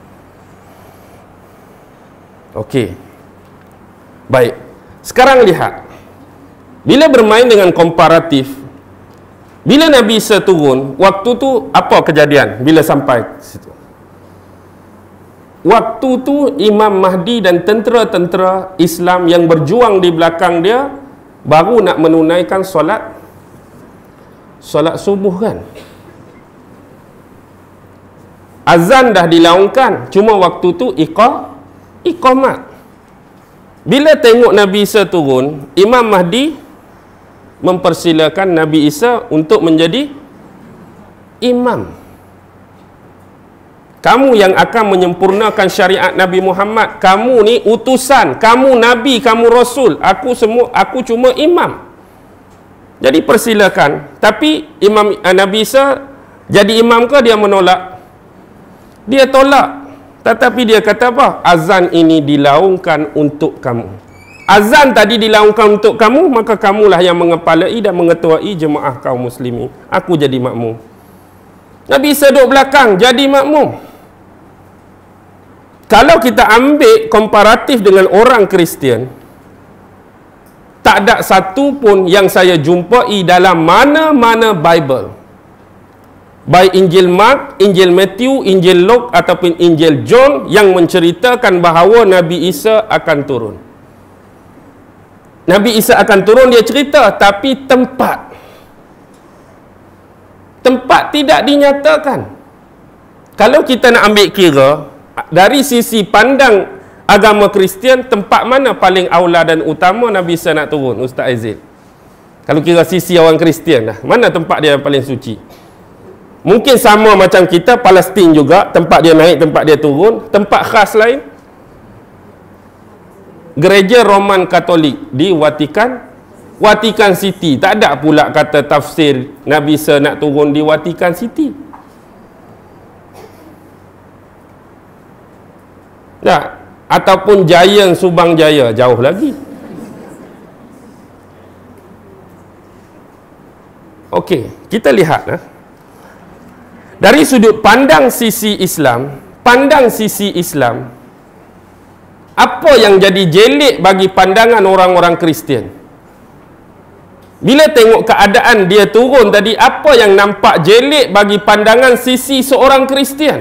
Okey. Baik. Sekarang lihat. Bila bermain dengan komparatif, bila Nabi Isa turun, waktu tu apa kejadian bila sampai situ? Waktu tu Imam Mahdi dan tentera-tentera Islam yang berjuang di belakang dia baru nak menunaikan solat subuh kan. Azan dah dilaungkan, cuma waktu tu iqamat. Bila tengok Nabi Isa turun, Imam Mahdi mempersilakan Nabi Isa untuk menjadi imam. Kamu yang akan menyempurnakan syariat Nabi Muhammad, kamu ni utusan, kamu Nabi, kamu Rasul, aku cuma imam. Jadi persilakan. Tapi Nabi Isa jadi imam ke dia menolak? Dia tolak. Tetapi dia kata apa? Azan ini dilaungkan untuk kamu. Azan tadi dilaungkan untuk kamu, maka kamulah yang mengepalai dan mengetuai jemaah kaum muslimin. Aku jadi makmum. Nabi Isa duduk belakang, jadi makmum. Kalau kita ambil komparatif dengan orang Kristian, tak ada satu pun yang saya jumpai dalam mana-mana Bible, baik Injil Mark, Injil Matthew, Injil Luke ataupun Injil John, yang menceritakan bahawa Nabi Isa akan turun. Nabi Isa akan turun, dia cerita, tapi tempat tidak dinyatakan. Kalau kita nak ambil kira dari sisi pandang agama Kristian, tempat mana paling aula dan utama Nabi Isa nak turun, Ustaz Aizil? Kalau kira sisi orang Kristian dah, mana tempat dia yang paling suci? Mungkin sama macam kita, Palestin juga, tempat dia naik, tempat dia turun. Tempat khas lain, Gereja Roman Katolik di Vatican City. Tak ada pula kata tafsir Nabi Isa nak turun di Vatican City. Tak. Ataupun Giant Subang Jaya, jauh lagi. Okey, kita lihat dari sudut pandang sisi Islam, apa yang jadi jelik bagi pandangan orang-orang Kristian? Bila tengok keadaan dia turun tadi, apa yang nampak jelik bagi pandangan sisi seorang Kristian?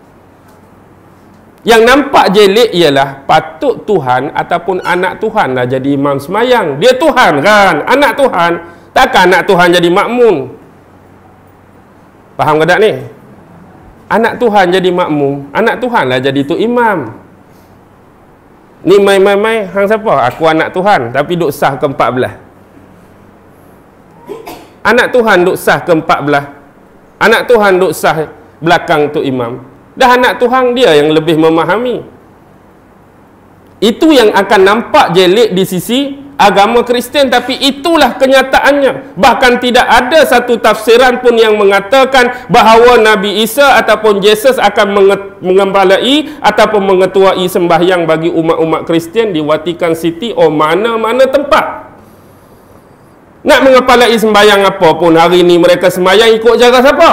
Yang nampak jelik ialah patut Tuhan ataupun anak Tuhan lah jadi imam semayang. Dia Tuhan kan, anak Tuhan. Takkan anak Tuhan jadi makmum? Faham ke tak ni? Anak Tuhan jadi makmum, anak Tuhan lah jadi tu imam. Ni mai hang siapa? Aku anak Tuhan tapi duk sah ke-14. Anak Tuhan duk sah ke-14. Anak Tuhan duk sah belakang tu imam. Dah anak Tuhan dia yang lebih memahami. Itu yang akan nampak jelik di sisi agama Kristian, tapi itulah kenyataannya. Bahkan tidak ada satu tafsiran pun yang mengatakan bahawa Nabi Isa ataupun Yesus akan mengembalai ataupun mengetuai sembahyang bagi umat-umat Kristian di Vatican City mana-mana tempat. Nak mengepalai sembahyang apa pun hari ni mereka sembahyang ikut cara siapa?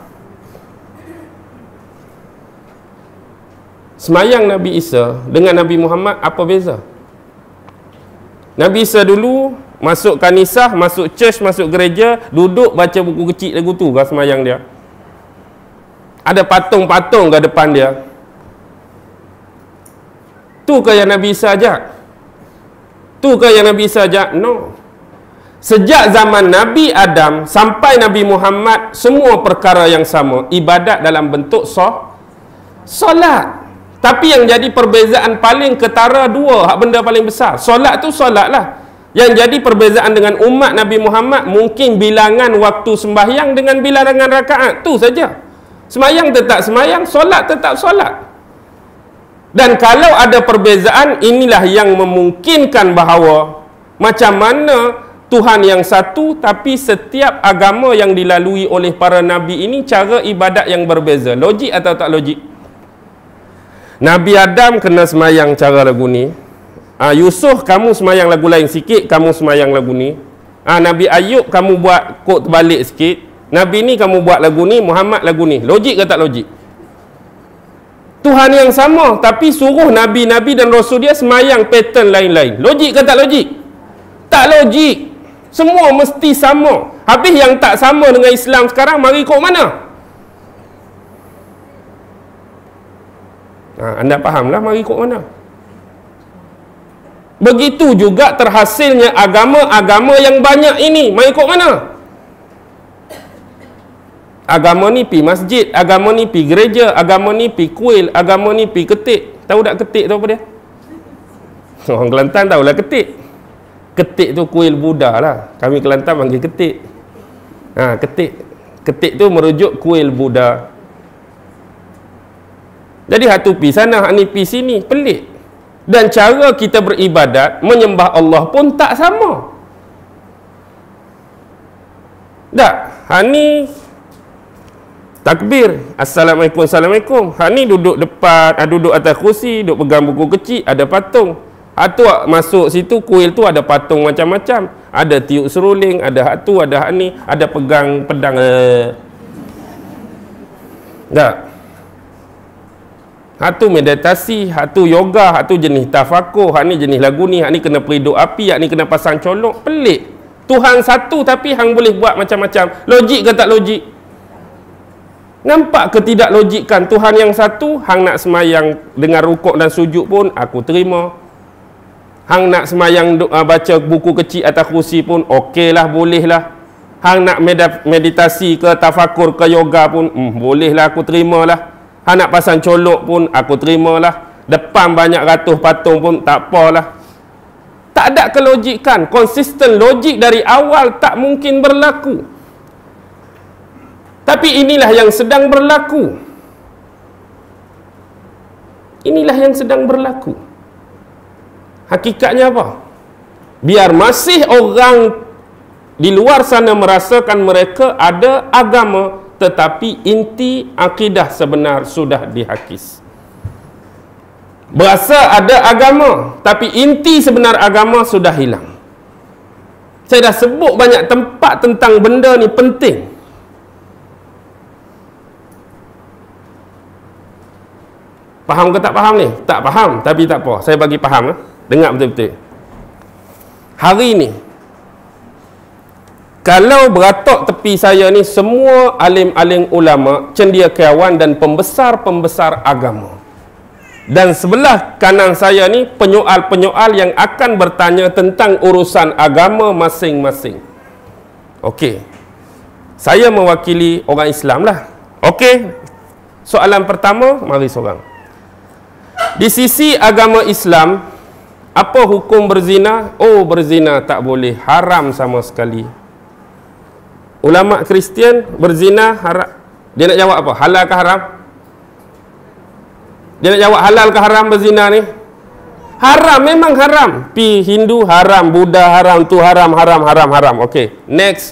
Sembahyang Nabi Isa dengan Nabi Muhammad apa beza? Nabi Isa dulu masuk kanisah, masuk church, masuk gereja, duduk baca buku kecil lagu tu kan sembahyang dia. Ada patung-patung ke depan dia. Tu ke yang Nabi Isa ajak? Tu ke yang Nabi Isa ajak? No. Sejak zaman Nabi Adam sampai Nabi Muhammad, semua perkara yang sama. Ibadat dalam bentuk solat. Tapi yang jadi perbezaan paling ketara dua, benda paling besar. Solat tu solat lah. Yang jadi perbezaan dengan umat Nabi Muhammad mungkin bilangan waktu sembahyang dengan bilangan rakaat. Tu saja. Sembahyang tetap sembahyang, solat tetap solat. Dan kalau ada perbezaan, inilah yang memungkinkan bahawa macam mana Tuhan yang satu, tapi setiap agama yang dilalui oleh para Nabi ini cara ibadat yang berbeza. Logik atau tak logik? Nabi Adam kena semayang cara lagu ni. Yusuf kamu semayang lagu lain sikit, kamu semayang lagu ni. Nabi Ayub kamu buat kod terbalik sikit. Nabi ni kamu buat lagu ni, Muhammad lagu ni. Logik ke tak logik? Tuhan yang sama tapi suruh Nabi-Nabi dan Rasul dia semayang pattern lain-lain. Logik ke tak logik? Tak logik. Semua mesti sama. Habis yang tak sama dengan Islam sekarang, mari ikut mana? Anda fahamlah mari ikut mana. Begitu juga terhasilnya agama-agama yang banyak ini. Mari ikut mana? Agama ni pi masjid, agama ni pi gereja, agama ni pi kuil, agama ni pi ketik. Tahu tak ketik tu apa dia? Orang Kelantan tahulah ketik. Ketik tu kuil Buddha lah. Kami Kelantan panggil ketik. Ketik. Ketik tu merujuk kuil Buddha. Jadi hatu pi sana, hak ni pi sini, pelik. Dan cara kita beribadat, menyembah Allah pun tak sama. Tak, hak ni takbir, Assalamualaikum, Assalamualaikum. Hak ni duduk depan, duduk atas kursi, duduk pegang buku kecil, ada patung. Hak tu masuk situ, kuil tu ada patung macam-macam. Ada tiup seruling, ada hak tu, ada hak ni, ada pegang pedang. Tak. Hak tu meditasi, hak tu yoga, hak tu jenis tafakur, hak ni jenis lagu ni, hak ni kena periduk api, hak ni kena pasang colok. Pelik. Tuhan satu tapi hang boleh buat macam-macam. Logik ke tak logik? Nampak ke tidak logikkan? Tuhan yang satu, hang nak semayang dengan rukuk dan sujud pun aku terima. Hang nak semayang baca buku kecil atas kursi pun okey lah, boleh lah. Hang nak meditasi ke tafakur ke yoga pun boleh lah, aku terima lah. Hang nak pasang colok pun aku terima lah. Depan banyak ratus patung pun tak apalah. Tak ada kelogikan, konsisten logik dari awal tak mungkin berlaku. Tapi inilah yang sedang berlaku. Inilah yang sedang berlaku. Hakikatnya apa? Biar masih orang di luar sana merasakan mereka ada agama, tetapi inti akidah sebenar sudah dihakis. Berasa ada agama, tapi inti sebenar agama sudah hilang. Saya dah sebut banyak tempat tentang benda ni penting. Faham ke tak faham ni? Tak faham, tapi tak apa. Saya bagi faham. Dengar betul-betul. Hari ni, kalau beratok tepi saya ni semua alim-alim ulama, cendekiawan dan pembesar-pembesar agama. Dan sebelah kanan saya ni penyoal-penyoal yang akan bertanya tentang urusan agama masing-masing. Okey. Saya mewakili orang Islam lah. Okey. Soalan pertama, mari seorang. Di sisi agama Islam, apa hukum berzina? Oh, berzina tak boleh, haram sama sekali. Ulama Kristian berzina haram. Dia nak jawab apa? Halal ke haram? Dia nak jawab halal ke haram berzina ni? Haram, memang haram. Pi Hindu haram, Buddha haram, tu haram, haram. Okey, next.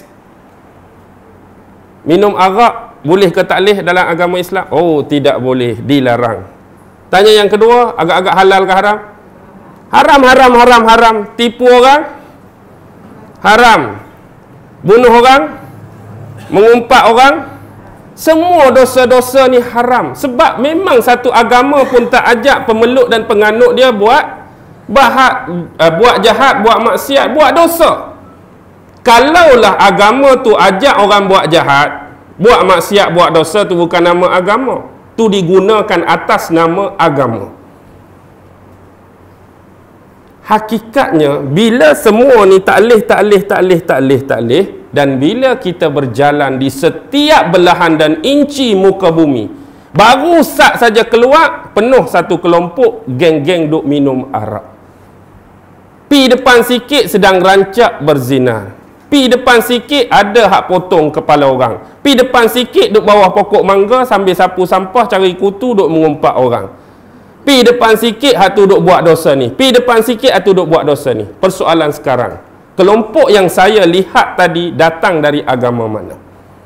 Minum arak boleh ke tak boleh dalam agama Islam? Oh, tidak boleh, dilarang. Tanya yang kedua, agak-agak halal ke haram? Haram. Tipu orang? Haram. Bunuh orang? Mengumpat orang? Semua dosa-dosa ni haram. Sebab memang satu agama pun tak ajak pemeluk dan penganut dia buat buat jahat, buat maksiat, buat dosa. Kalaulah agama tu ajak orang buat jahat, buat maksiat, buat dosa, tu bukan nama agama. Tu digunakan atas nama agama. Hakikatnya bila semua ni tak leh, dan bila kita berjalan di setiap belahan dan inci muka bumi, baru sat saja keluar penuh satu kelompok geng-geng duk minum arak. Pi depan sikit sedang rancak berzina. Pi depan sikit ada hak potong kepala orang. Pi depan sikit duk bawah pokok mangga sambil sapu sampah cari kutu duk mengumpat orang. Pi depan sikit hak tu duk buat dosa ni. Pi depan sikit hak tu duk buat dosa ni. Persoalan sekarang, kelompok yang saya lihat tadi datang dari agama mana?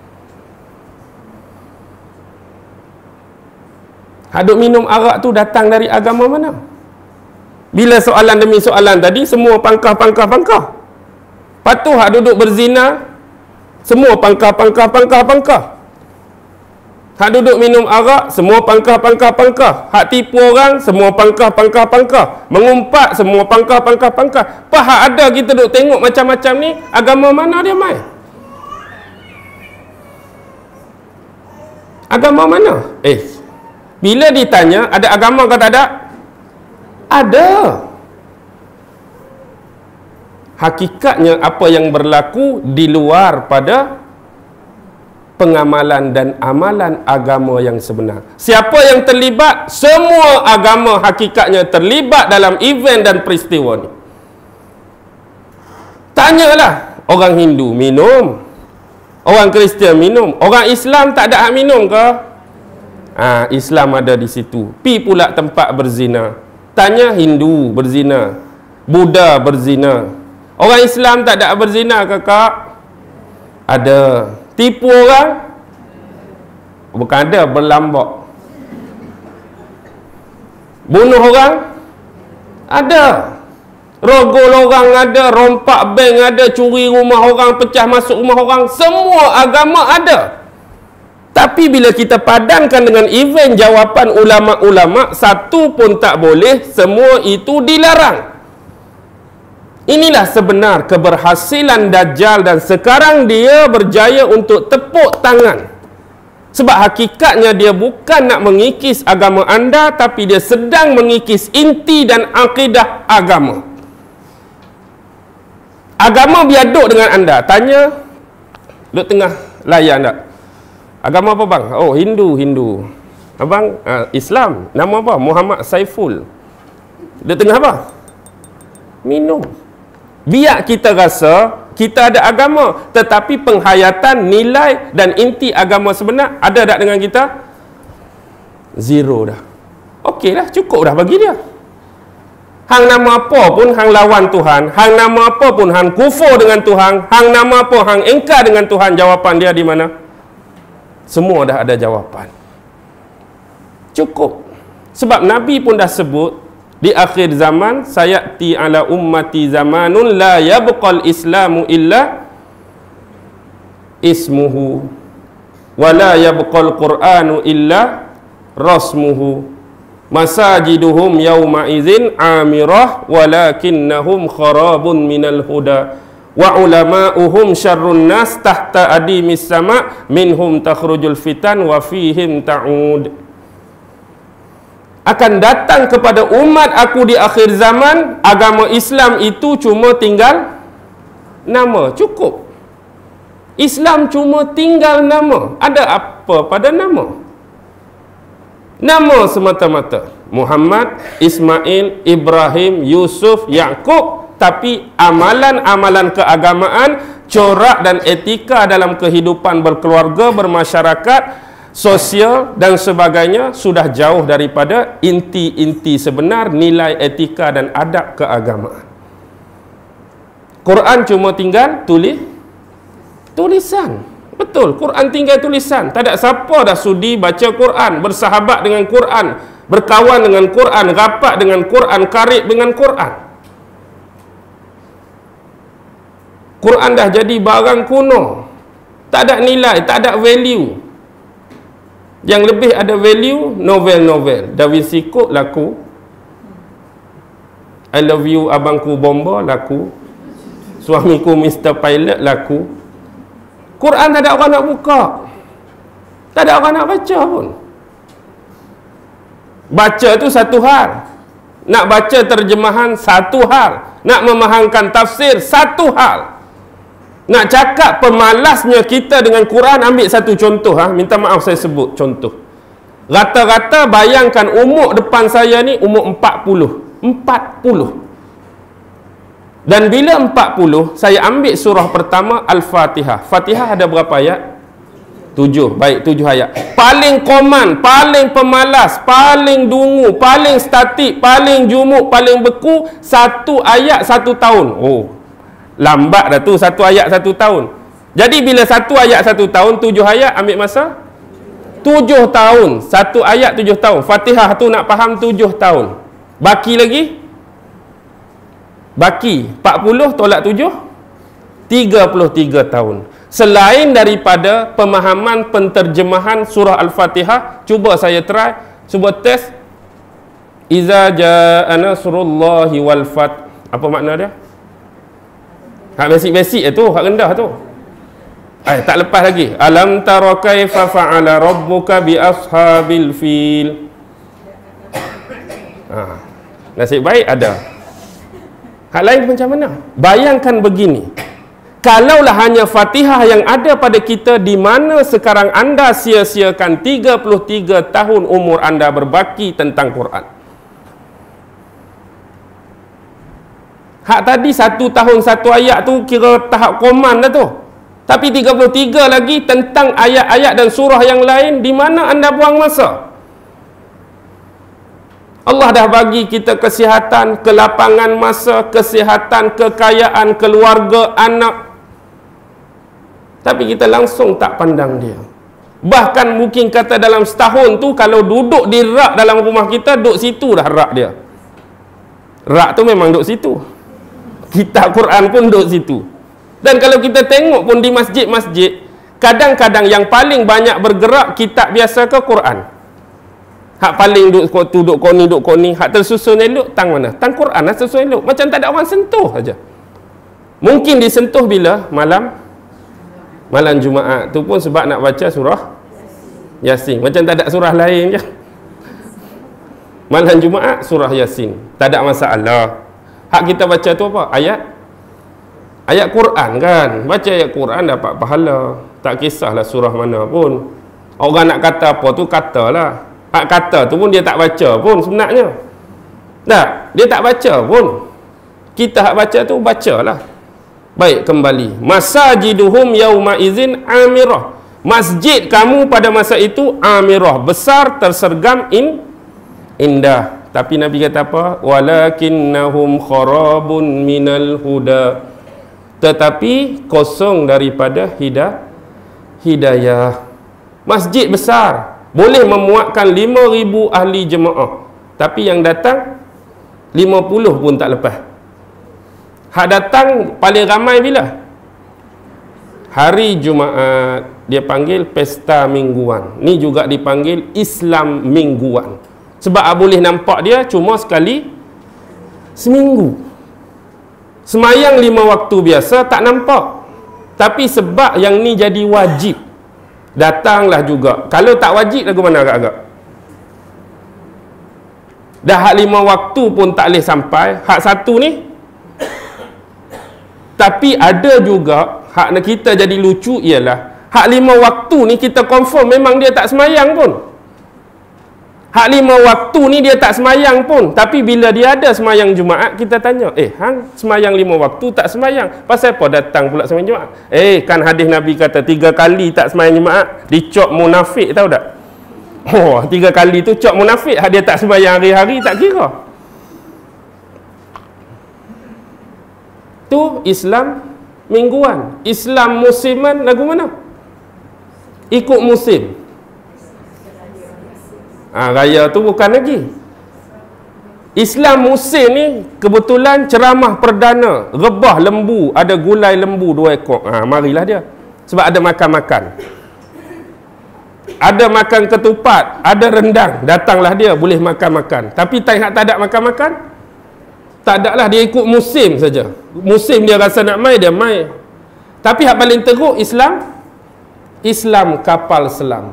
Hak duk minum arak tu datang dari agama mana? Bila soalan demi soalan tadi semua pangkah. Patuh hak duduk berzina semua pangkah. Hak duduk minum arak semua pangkah. Hak tipu orang semua pangkah. Mengumpat semua pangkah. Apa hak ada kita duk tengok macam-macam ni, agama mana dia mai? Agama mana? Bila ditanya ada agama ke tak ada? Ada. Hakikatnya apa yang berlaku di luar pada pengamalan dan amalan agama yang sebenar. Siapa yang terlibat? Semua agama hakikatnya terlibat dalam event dan peristiwa ni. Tanyalah, orang Hindu minum, orang Kristian minum, orang Islam tak ada hak minum ke? Islam ada di situ. Pi pula tempat berzina. Tanya Hindu berzina, Buddha berzina. Orang Islam tak ada berzina ke kak? Ada. Tipu orang? Bukan ada, berlambak. Bunuh orang? Ada. Rogol orang ada, rompak bank ada, curi rumah orang, pecah masuk rumah orang. Semua agama ada. Tapi bila kita padankan dengan event jawapan ulama-ulama, satu pun tak boleh, semua itu dilarang. Inilah sebenar keberhasilan Dajjal, dan sekarang dia berjaya untuk tepuk tangan. Sebab hakikatnya dia bukan nak mengikis agama anda, tapi dia sedang mengikis inti dan akidah agama. Agama biaduk dengan anda. Tanya, duduk tengah layar tak? Agama apa bang? Oh, Hindu. Abang Islam, nama apa? Muhammad Saiful. Dia tengah apa? Minum. Biar kita rasa kita ada agama, tetapi penghayatan, nilai dan inti agama sebenar ada tak dengan kita? Zero dah. Okey dah, cukup dah bagi dia. Hang nama apa pun hang lawan Tuhan, hang nama apa pun hang kufur dengan Tuhan, hang nama apa hang engkar dengan Tuhan, jawapan dia di mana? Semua dah ada jawapan. Cukup. Sebab Nabi pun dah sebut di akhir zaman, sayati ala ummati zamanun la yabqal islamu illa ismuhu wa la yabqal qur'anu illa rasmuhu masajiduhum yawma idzin amirah walakinnahum kharabun minal huda wa ulama'uhum syarrun nas tahta adimis sama minhum takhrujul fitan wa fihim ta'ud. Akan datang kepada umat aku di akhir zaman, agama Islam itu cuma tinggal nama, cukup. Islam cuma tinggal nama. Ada apa pada nama? Nama semata-mata. Muhammad, Ismail, Ibrahim, Yusuf, Yaqub. Tapi amalan-amalan keagamaan, corak dan etika dalam kehidupan berkeluarga, bermasyarakat, sosial dan sebagainya sudah jauh daripada inti-inti sebenar nilai etika dan adab keagamaan. Quran cuma tinggal tulisan. Betul, Quran tinggal tulisan. Tak ada siapa dah sudi baca Quran, bersahabat dengan Quran, berkawan dengan Quran, rapat dengan Quran, karib dengan Quran. Quran dah jadi barang kuno. Tak ada nilai, tak ada value. Yang lebih ada value, novel-novel. Da Vinci Code laku. I Love You Abangku Bomba laku. Suamiku Mr. Pilot laku. Quran tak ada orang nak buka. Tak ada orang nak baca pun. Baca tu satu hal. Nak baca terjemahan satu hal. Nak memahamkan tafsir satu hal. Nak cakap pemalasnya kita dengan Quran, ambil satu contoh. Minta maaf saya sebut contoh. Rata-rata bayangkan umur depan saya ni umur 40. 40. Dan bila 40, saya ambil surah pertama Al-Fatihah. Fatihah ada berapa ayat? 7. Baik, 7 ayat. Paling koman, paling pemalas, paling dungu, paling statik, paling jumuk, paling beku, satu ayat 1 tahun. Oh, lambat dah tu satu ayat 1 tahun. Jadi bila satu ayat 1 tahun, 7 ayat ambil masa 7 tahun. Satu ayat 7 tahun. Fatihah tu nak faham 7 tahun. Baki lagi? Baki 40 tolak 7 33 tahun. Selain daripada pemahaman penterjemahan surah Al-Fatihah, cuba saya try, cuba test. Iza jaa nasrullahi wal fath. Apa makna dia? Hak basic-basic tu, hak rendah tu. Tak lepas lagi. Alam tara kaifa fa'ala rabbuka bi ashabil fil. Nasib baik ada. Hak lain macam mana? Bayangkan begini. Kalaulah hanya Fatihah yang ada pada kita, di mana sekarang anda sia-siakan 33 tahun umur anda berbaki tentang Quran. Hak tadi 1 tahun 1 ayat tu kira tahap koman dah tu. Tapi 33 lagi tentang ayat-ayat dan surah yang lain, di mana anda buang masa? Allah dah bagi kita kesihatan, kelapangan masa, kesihatan, kekayaan, keluarga, anak. Tapi kita langsung tak pandang dia. Bahkan mungkin kata dalam setahun tu, kalau duduk di rak dalam rumah kita, duduk situ dah rak dia. Rak tu memang duduk situ. Kitab Quran pun duduk situ. Dan kalau kita tengok pun di masjid-masjid, kadang-kadang yang paling banyak bergerak kitab biasa ke Quran. Hak paling duduk koni. Hak tersusun elok, tang mana? Tang Quran lah tersusun elok. Macam tak ada orang sentuh saja. Mungkin disentuh bila? Malam Jumaat. Tu pun sebab nak baca surah Yasin. Macam tak ada surah lain je. Malam Jumaat surah Yasin. Tak ada masalah. Hak kita baca tu apa? Ayat Quran kan. Baca ayat Quran dapat pahala. Tak kisahlah surah mana pun. Orang nak kata apa tu katalah. Hak kata tu pun dia tak baca pun sebenarnya. Tak, dia tak baca pun. Kita hak baca tu bacalah. Baik, kembali. Masajiduhum yauma izin amirah. Masjid kamu pada masa itu amirah, besar, tersergam, indah. Tapi Nabi kata apa? Walakinnahum kharabun minal huda. Tetapi kosong daripada hidayah. Masjid besar, boleh memuatkan 5,000 ahli jemaah. Tapi yang datang 50 pun tak lepas. Hak datang paling ramai bila? Hari Jumaat. Dia panggil pesta mingguan. Ni juga dipanggil Islam mingguan. Sebab boleh nampak dia cuma sekali seminggu. Semayang 5 waktu biasa tak nampak. Tapi sebab yang ni jadi wajib, datanglah juga. Kalau tak wajib lagu mana agak-agak? Dah hak 5 waktu pun tak boleh sampai. Hak satu ni. Tapi ada juga hak kita jadi lucu ialah hak 5 waktu ni kita confirm memang dia tak semayang pun. Hak 5 waktu ni dia tak semayang pun. Tapi bila dia ada semayang Jumaat, kita tanya, hang semayang 5 waktu tak semayang, pasal apa datang pula semayang Jumaat? Kan hadis Nabi kata 3 kali tak semayang Jumaat dicop munafik, tahu tak? 3 kali tu cop munafik. Hak dia tak semayang hari-hari tak kira. Tu Islam mingguan. Islam musiman lagu mana? Ikut musim. Raya tu bukan lagi. Islam musim ni kebetulan ceramah perdana, rebah lembu, ada gulai lembu 2 ekor. Marilah dia. Sebab ada makan-makan. Ada makan ketupat, ada rendang, datanglah dia, boleh makan-makan. Tapi tak ada makan-makan, tak ada lah, dia ikut musim saja. Musim dia rasa nak mai, dia mai. Tapi yang paling teruk Islam kapal selam.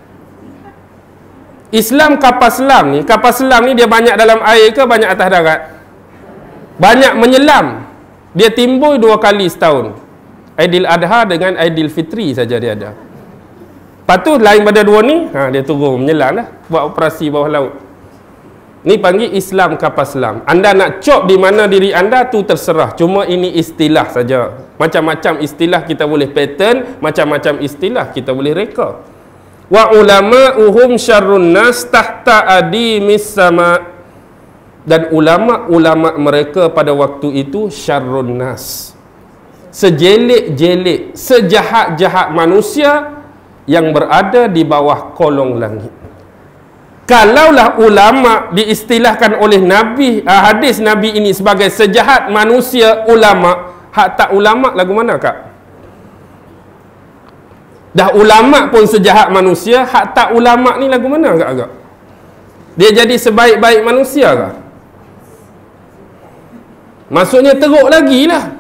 Islam kapal selam ni dia banyak dalam air ke banyak atas darat? Banyak menyelam. Dia timbul 2 kali setahun. Aidil Adha dengan Aidil Fitri saja dia ada. Lepas tu lain pada 2 ni, dia turun menyelam lah, buat operasi bawah laut. Ni panggil Islam kapal selam. Anda nak cop di mana diri anda tu terserah. Cuma ini istilah saja. Macam-macam istilah kita boleh pattern, macam-macam istilah kita boleh reka. Wa ulama'uhum syarrun nas tahta adimis sama. Dan ulama-ulama mereka pada waktu itu syarrun nas, sejelek-jelek, sejahat-jahat manusia yang berada di bawah kolong langit. Kalaulah ulama diistilahkan oleh Nabi, hadis Nabi ini sebagai sejahat manusia ulama, hak tak ulama lagu mana kak? Dah ulama pun sejahat manusia, hak tak ulama ni lagu mana agak-agak? Dia jadi sebaik-baik manusia kah? Maksudnya teruk lagi lah.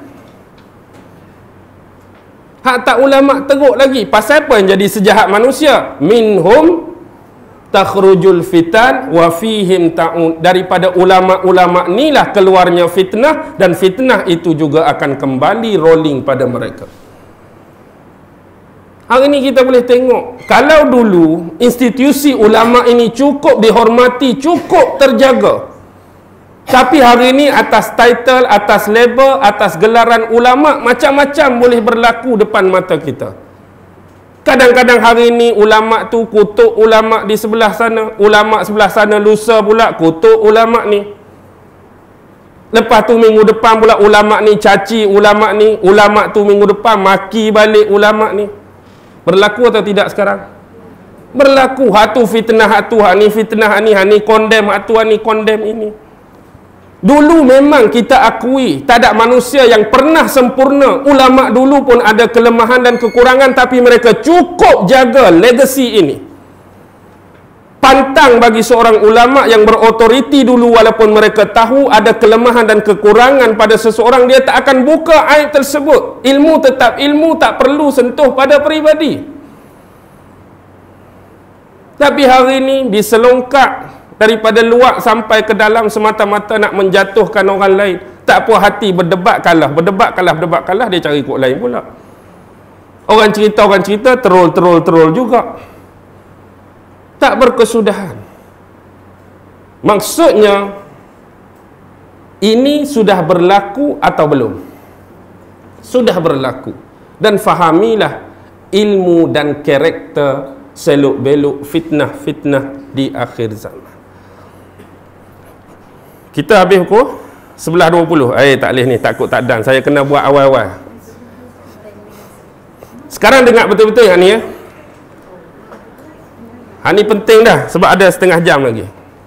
Hak tak ulama teruk lagi. Pasal apa yang jadi sejahat manusia? Minhum takhrujul fitan wa fihim ta'un. Daripada ulama-ulama inilah keluarnya fitnah, dan fitnah itu juga akan kembali rolling pada mereka. Hari ini kita boleh tengok, kalau dulu institusi ulama ini cukup dihormati, cukup terjaga, tapi hari ini atas title, atas label, atas gelaran ulama, macam-macam boleh berlaku depan mata kita. Kadang-kadang hari ini ulama tu kutuk ulama di sebelah sana, ulama sebelah sana lusa pula kutuk ulama ni. Lepas tu minggu depan pula ulama ni caci ulama ni, ulama tu minggu depan maki balik ulama ni. Berlaku atau tidak sekarang? Berlaku. Hatu fitnah hatu, hak ni fitnah, hak ni condemn hatu, hak ni condemn ini. Dulu memang kita akui tak ada manusia yang pernah sempurna. Ulama dulu pun ada kelemahan dan kekurangan, tapi mereka cukup jaga legacy ini. Pantang bagi seorang ulama yang berautoriti dulu, walaupun mereka tahu ada kelemahan dan kekurangan pada seseorang, dia tak akan buka aib tersebut. Ilmu tetap ilmu, tak perlu sentuh pada peribadi. Tapi hari ini diselongkak daripada luar sampai ke dalam semata-mata nak menjatuhkan orang lain. Tak puas hati, berdebat kalah, dia cari kod lain pula. Orang cerita, troll juga. Tak berkesudahan. Maksudnya, ini sudah berlaku atau belum? Sudah berlaku. Dan fahamilah ilmu dan karakter seluk-beluk fitnah-fitnah di akhir zaman. Kita habis pukul 11.20. Tak boleh ni, takut tak dan. Saya kena buat awal-awal. Sekarang dengar betul-betul yang ni ya. Ni penting dah sebab ada setengah jam lagi.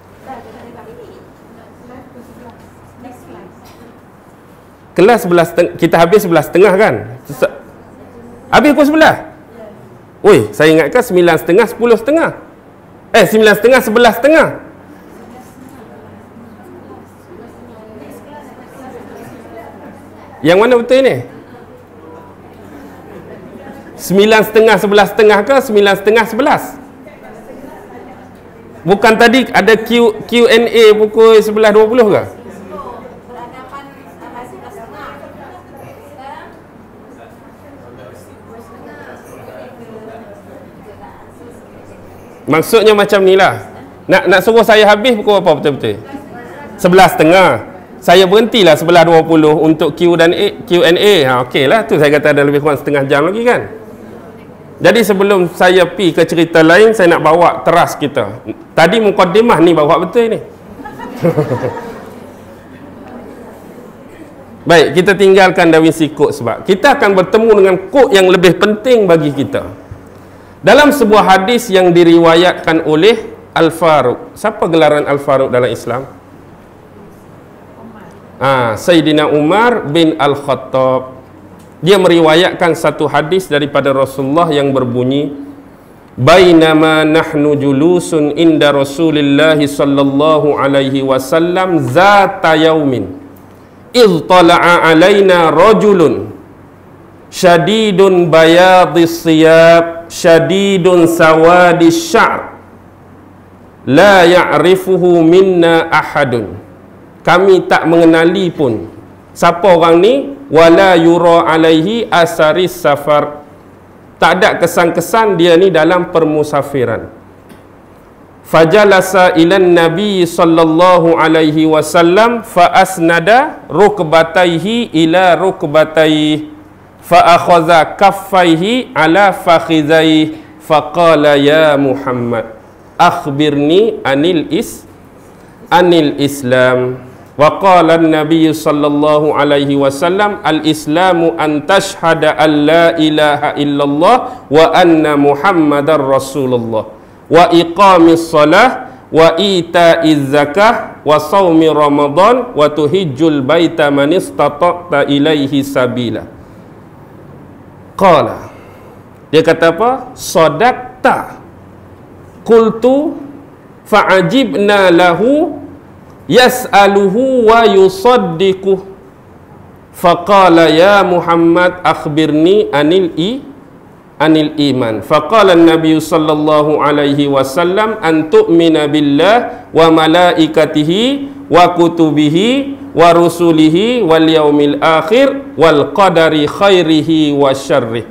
Kelas 11.30, kita habis 11.30 kan? Habis pukul 11? Oi, saya ingatkan 9.30, 10.30. 9.30, 11.30. Yang mana betul ni? 9.30, 11.30 ke 9.30, 11? Bukan tadi ada Q&A pukul 11.20 ke? Maksudnya macam ni lah. Nak suruh saya habis pukul apa betul-betul? 11.30. Saya berhentilah 11.20 untuk Q&A. Okey lah, tu saya kata ada lebih kurang setengah jam lagi kan. Jadi sebelum saya pi ke cerita lain, saya nak bawa teras kita. Tadi mukadimah ni bawa betul ni. Baik, kita tinggalkan Da Vinci Code sebab kita akan bertemu dengan kod yang lebih penting bagi kita. Dalam sebuah hadis yang diriwayatkan oleh Al-Faruq. Siapa gelaran Al-Faruq dalam Islam? Sayyidina Umar bin Al-Khattab. Dia meriwayatkan satu hadis daripada Rasulullah yang berbunyi, bainama nahnu julusun inda Rasulillah sallallahu alaihi wasallam zata yaumin idh tala'a alaina rajulun syadidun bayadis siyab syadidun sawadis sya'r la ya'rifuhu minna ahadun. Kami tak mengenali pun siapa orang ni, wala yura alaihi asaris safar. Tak ada kesan-kesan dia ni dalam permusafiran. Fajalasa ilan Nabi sallallahu alaihi wasallam fa asnada rukbatayhi ila rukbatayhi fa akhadha kaffayhi ala fakhidhayhi faqala ya Muhammad akhbirni anil Islam. Wa qala an-nabiy sallallahu alaihi wasallam al-islamu an tashhada an la ilaha illallah wa anna muhammadar rasulullah wa iqamis salah wa ita'iz zakah wa shaumi ramadan wa tuhijjul baita man istata'ta ilaihi sabila. Qala, dia kata apa? Sadaqta. Qultu fa'ajibna lahu yas'aluhu wa yusaddiquh. Faqala ya Muhammad akhbirni anil iman. Faqala an-nabiy sallallahu alaihi wasallam an tu'mina billah wa malaikatihi wa kutubihi wa rusulihi wal yaumil akhir wal qadari khairihi wa syarrih.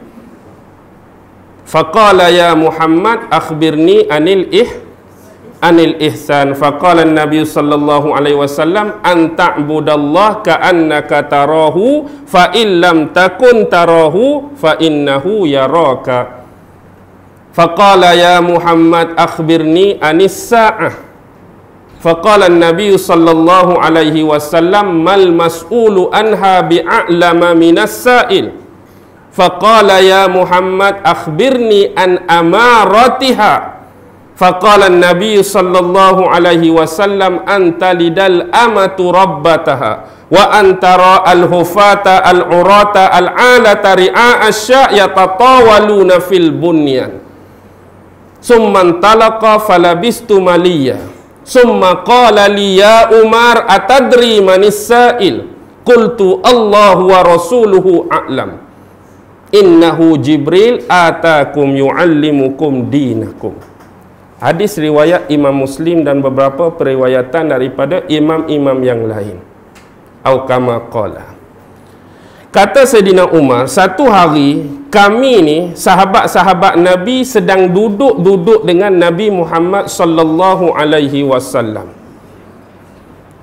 Faqala ya Muhammad akhbirni anil ihsan. Faqala an-nabiy sallallahu alaihi wasallam an ta'budallah ka'annaka tarahu fa illam takun tarahu fa innahu yaraka. Faqala ya Muhammad akhbirni anis sa'ah. Faqala an-nabiy sallallahu alaihi wasallam mal mas'ulu anha bi'a'lama minas sa'il. Faqala ya Muhammad akhbirni an amaratiha. Faqala an-nabiy sallallahu alaihi wasallam anta lidal amatu rabbataha wa antara al-hufata al-urata al-alata ri'a asya' yatatawaluna fil bunyan. Summa antalaqa falabistu maliyya. Summa qala li ya Umar atadri manis sa'il? Qultu Allahu wa rasuluhu a'lam. Innahu Jibril atakum yu'allimukum dinakum. Hadis riwayat Imam Muslim dan beberapa periwayatan daripada imam-imam yang lain. Au kama qala. Kata Sayyidina Umar, satu hari kami ni sahabat-sahabat Nabi sedang duduk dengan Nabi Muhammad sallallahu alaihi wasallam.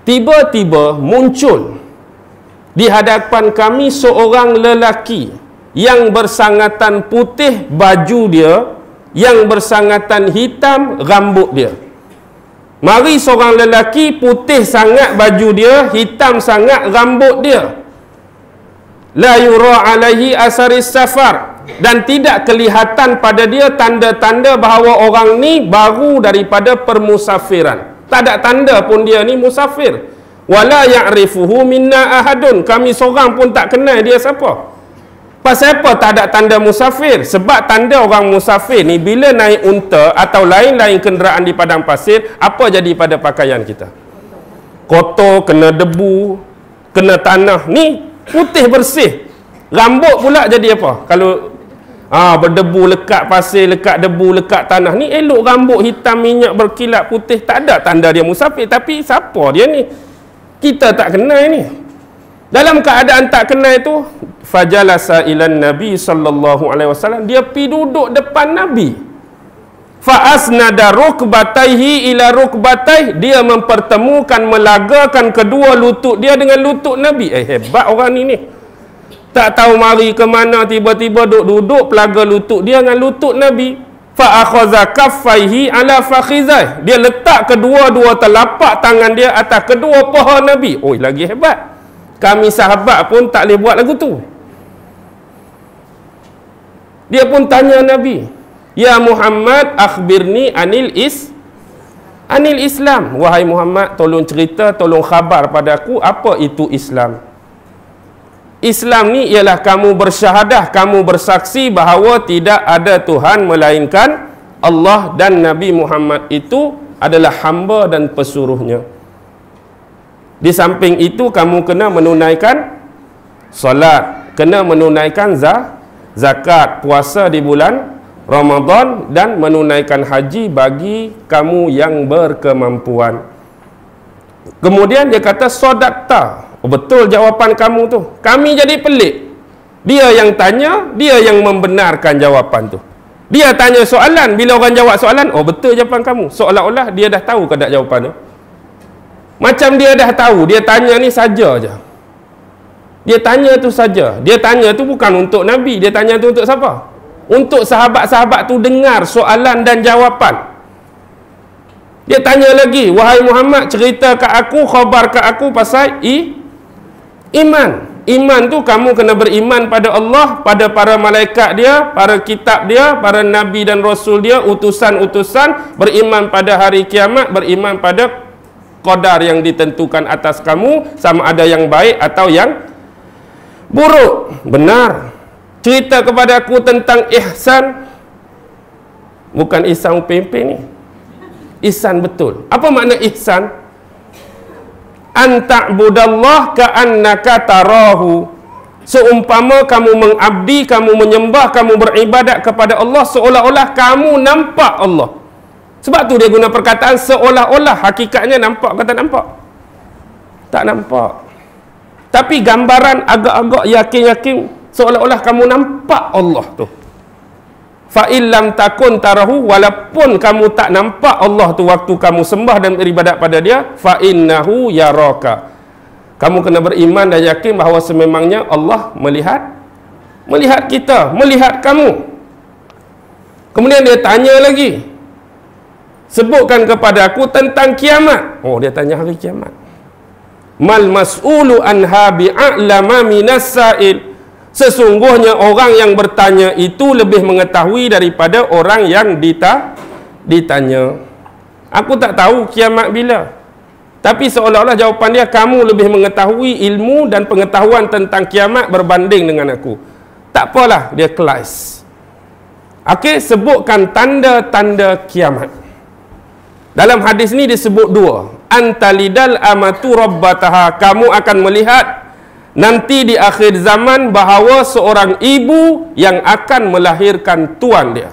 tiba-tiba muncul di hadapan kami seorang lelaki yang bersangatan putih baju dia, yang bersangatan hitam rambut dia. Mari seorang lelaki putih sangat baju dia, hitam sangat rambut dia. La yura alaihi asaris safar, dan tidak kelihatan pada dia tanda-tanda bahawa orang ni baru daripada permusafiran. Tak ada tanda pun dia ni musafir. Wala ya'rifuhu minna ahadun, kami seorang pun tak kenal dia siapa. Pasal apa tak ada tanda musafir? Sebab tanda orang musafir ni bila naik unta atau lain-lain kenderaan di padang pasir, apa jadi pada pakaian kita? Kotor, kena debu, kena tanah. Ni putih bersih. Rambut pula jadi apa? Kalau berdebu, lekat pasir, lekat debu, lekat tanah. Ni elok rambut hitam, minyak, berkilat, putih. Tak ada tanda dia musafir. Tapi siapa dia ni? Kita tak kenal ni. Dalam keadaan tak kenal itu, fajalasa ilan Nabi sallallahu alaihi wasallam, dia pi duduk depan Nabi. Fa asnada rukbataihi ila rukbatai, dia mempertemukan, melagakan kedua lutut dia dengan lutut Nabi. Hebat orang ni. Tak tahu mari ke mana, tiba-tiba duduk pelaga lutut dia dengan lutut Nabi. Fa akhadha kaffaihi ala fakhizai, dia letak kedua-dua telapak tangan dia atas kedua paha Nabi. Oi, lagi hebat. Kami sahabat pun tak boleh buat lagu tu. Dia pun tanya Nabi, "Ya Muhammad, akhbirni anil Islam." Wahai Muhammad, tolong cerita, tolong khabar pada aku apa itu Islam. Islam ni ialah kamu bersyahadah, kamu bersaksi bahawa tidak ada Tuhan melainkan Allah dan Nabi Muhammad itu adalah hamba dan pesuruhnya. Di samping itu kamu kena menunaikan solat, kena menunaikan zakat, puasa di bulan Ramadan, dan menunaikan haji bagi kamu yang berkemampuan. Kemudian dia kata sodakta. Oh, betul jawapan kamu tu. Kami jadi pelik. Dia yang tanya, dia yang membenarkan jawapan tu. Dia tanya soalan, bila orang jawab soalan, oh betul jawapan kamu. Seolah-olah dia dah tahu ke tak jawapan tu. Macam dia dah tahu, dia tanya ni saja je. Dia tanya tu saja. Dia tanya tu bukan untuk Nabi, dia tanya tu untuk siapa? Untuk sahabat-sahabat tu dengar soalan dan jawapan. Dia tanya lagi, "Wahai Muhammad, cerita kat aku, khabar kat aku pasal iman. Iman tu kamu kena beriman pada Allah, pada para malaikat dia, para kitab dia, para nabi dan rasul dia, utusan-utusan, beriman pada hari kiamat, beriman pada qadar yang ditentukan atas kamu, sama ada yang baik atau yang buruk." Benar. Cerita kepada aku tentang ihsan. Bukan ihsan upin-upin ni. Ihsan betul. Apa makna ihsan? Anta'budallah ka'annaka tarahu. Seumpama kamu mengabdi, kamu menyembah, kamu beribadat kepada Allah seolah-olah kamu nampak Allah. Sebab tu dia guna perkataan seolah-olah. Hakikatnya nampak ke tak nampak? Tak nampak. Tapi gambaran agak-agak yakin-yakin seolah-olah kamu nampak Allah tu. Fa illam takun tarahu, walaupun kamu tak nampak Allah tu waktu kamu sembah dan beribadat pada dia, fa innahu yaraka. Kamu kena beriman dan yakin bahawa sememangnya Allah melihat kita, melihat kamu. Kemudian dia tanya lagi, sebutkan kepada aku tentang kiamat. Oh, dia tanya hari kiamat. Mal mas'ulu anha bi'a'lama minas sa'il. Sesungguhnya orang yang bertanya itu lebih mengetahui daripada orang yang ditanya. Aku tak tahu kiamat bila. Tapi seolah-olah jawapan dia, kamu lebih mengetahui ilmu dan pengetahuan tentang kiamat berbanding dengan aku. Tak apalah, dia kelas. Okey, sebutkan tanda-tanda kiamat. Dalam hadis ni disebut dua. Antalidal amatu rabbataha. Kamu akan melihat nanti di akhir zaman bahawa seorang ibu yang akan melahirkan tuan dia.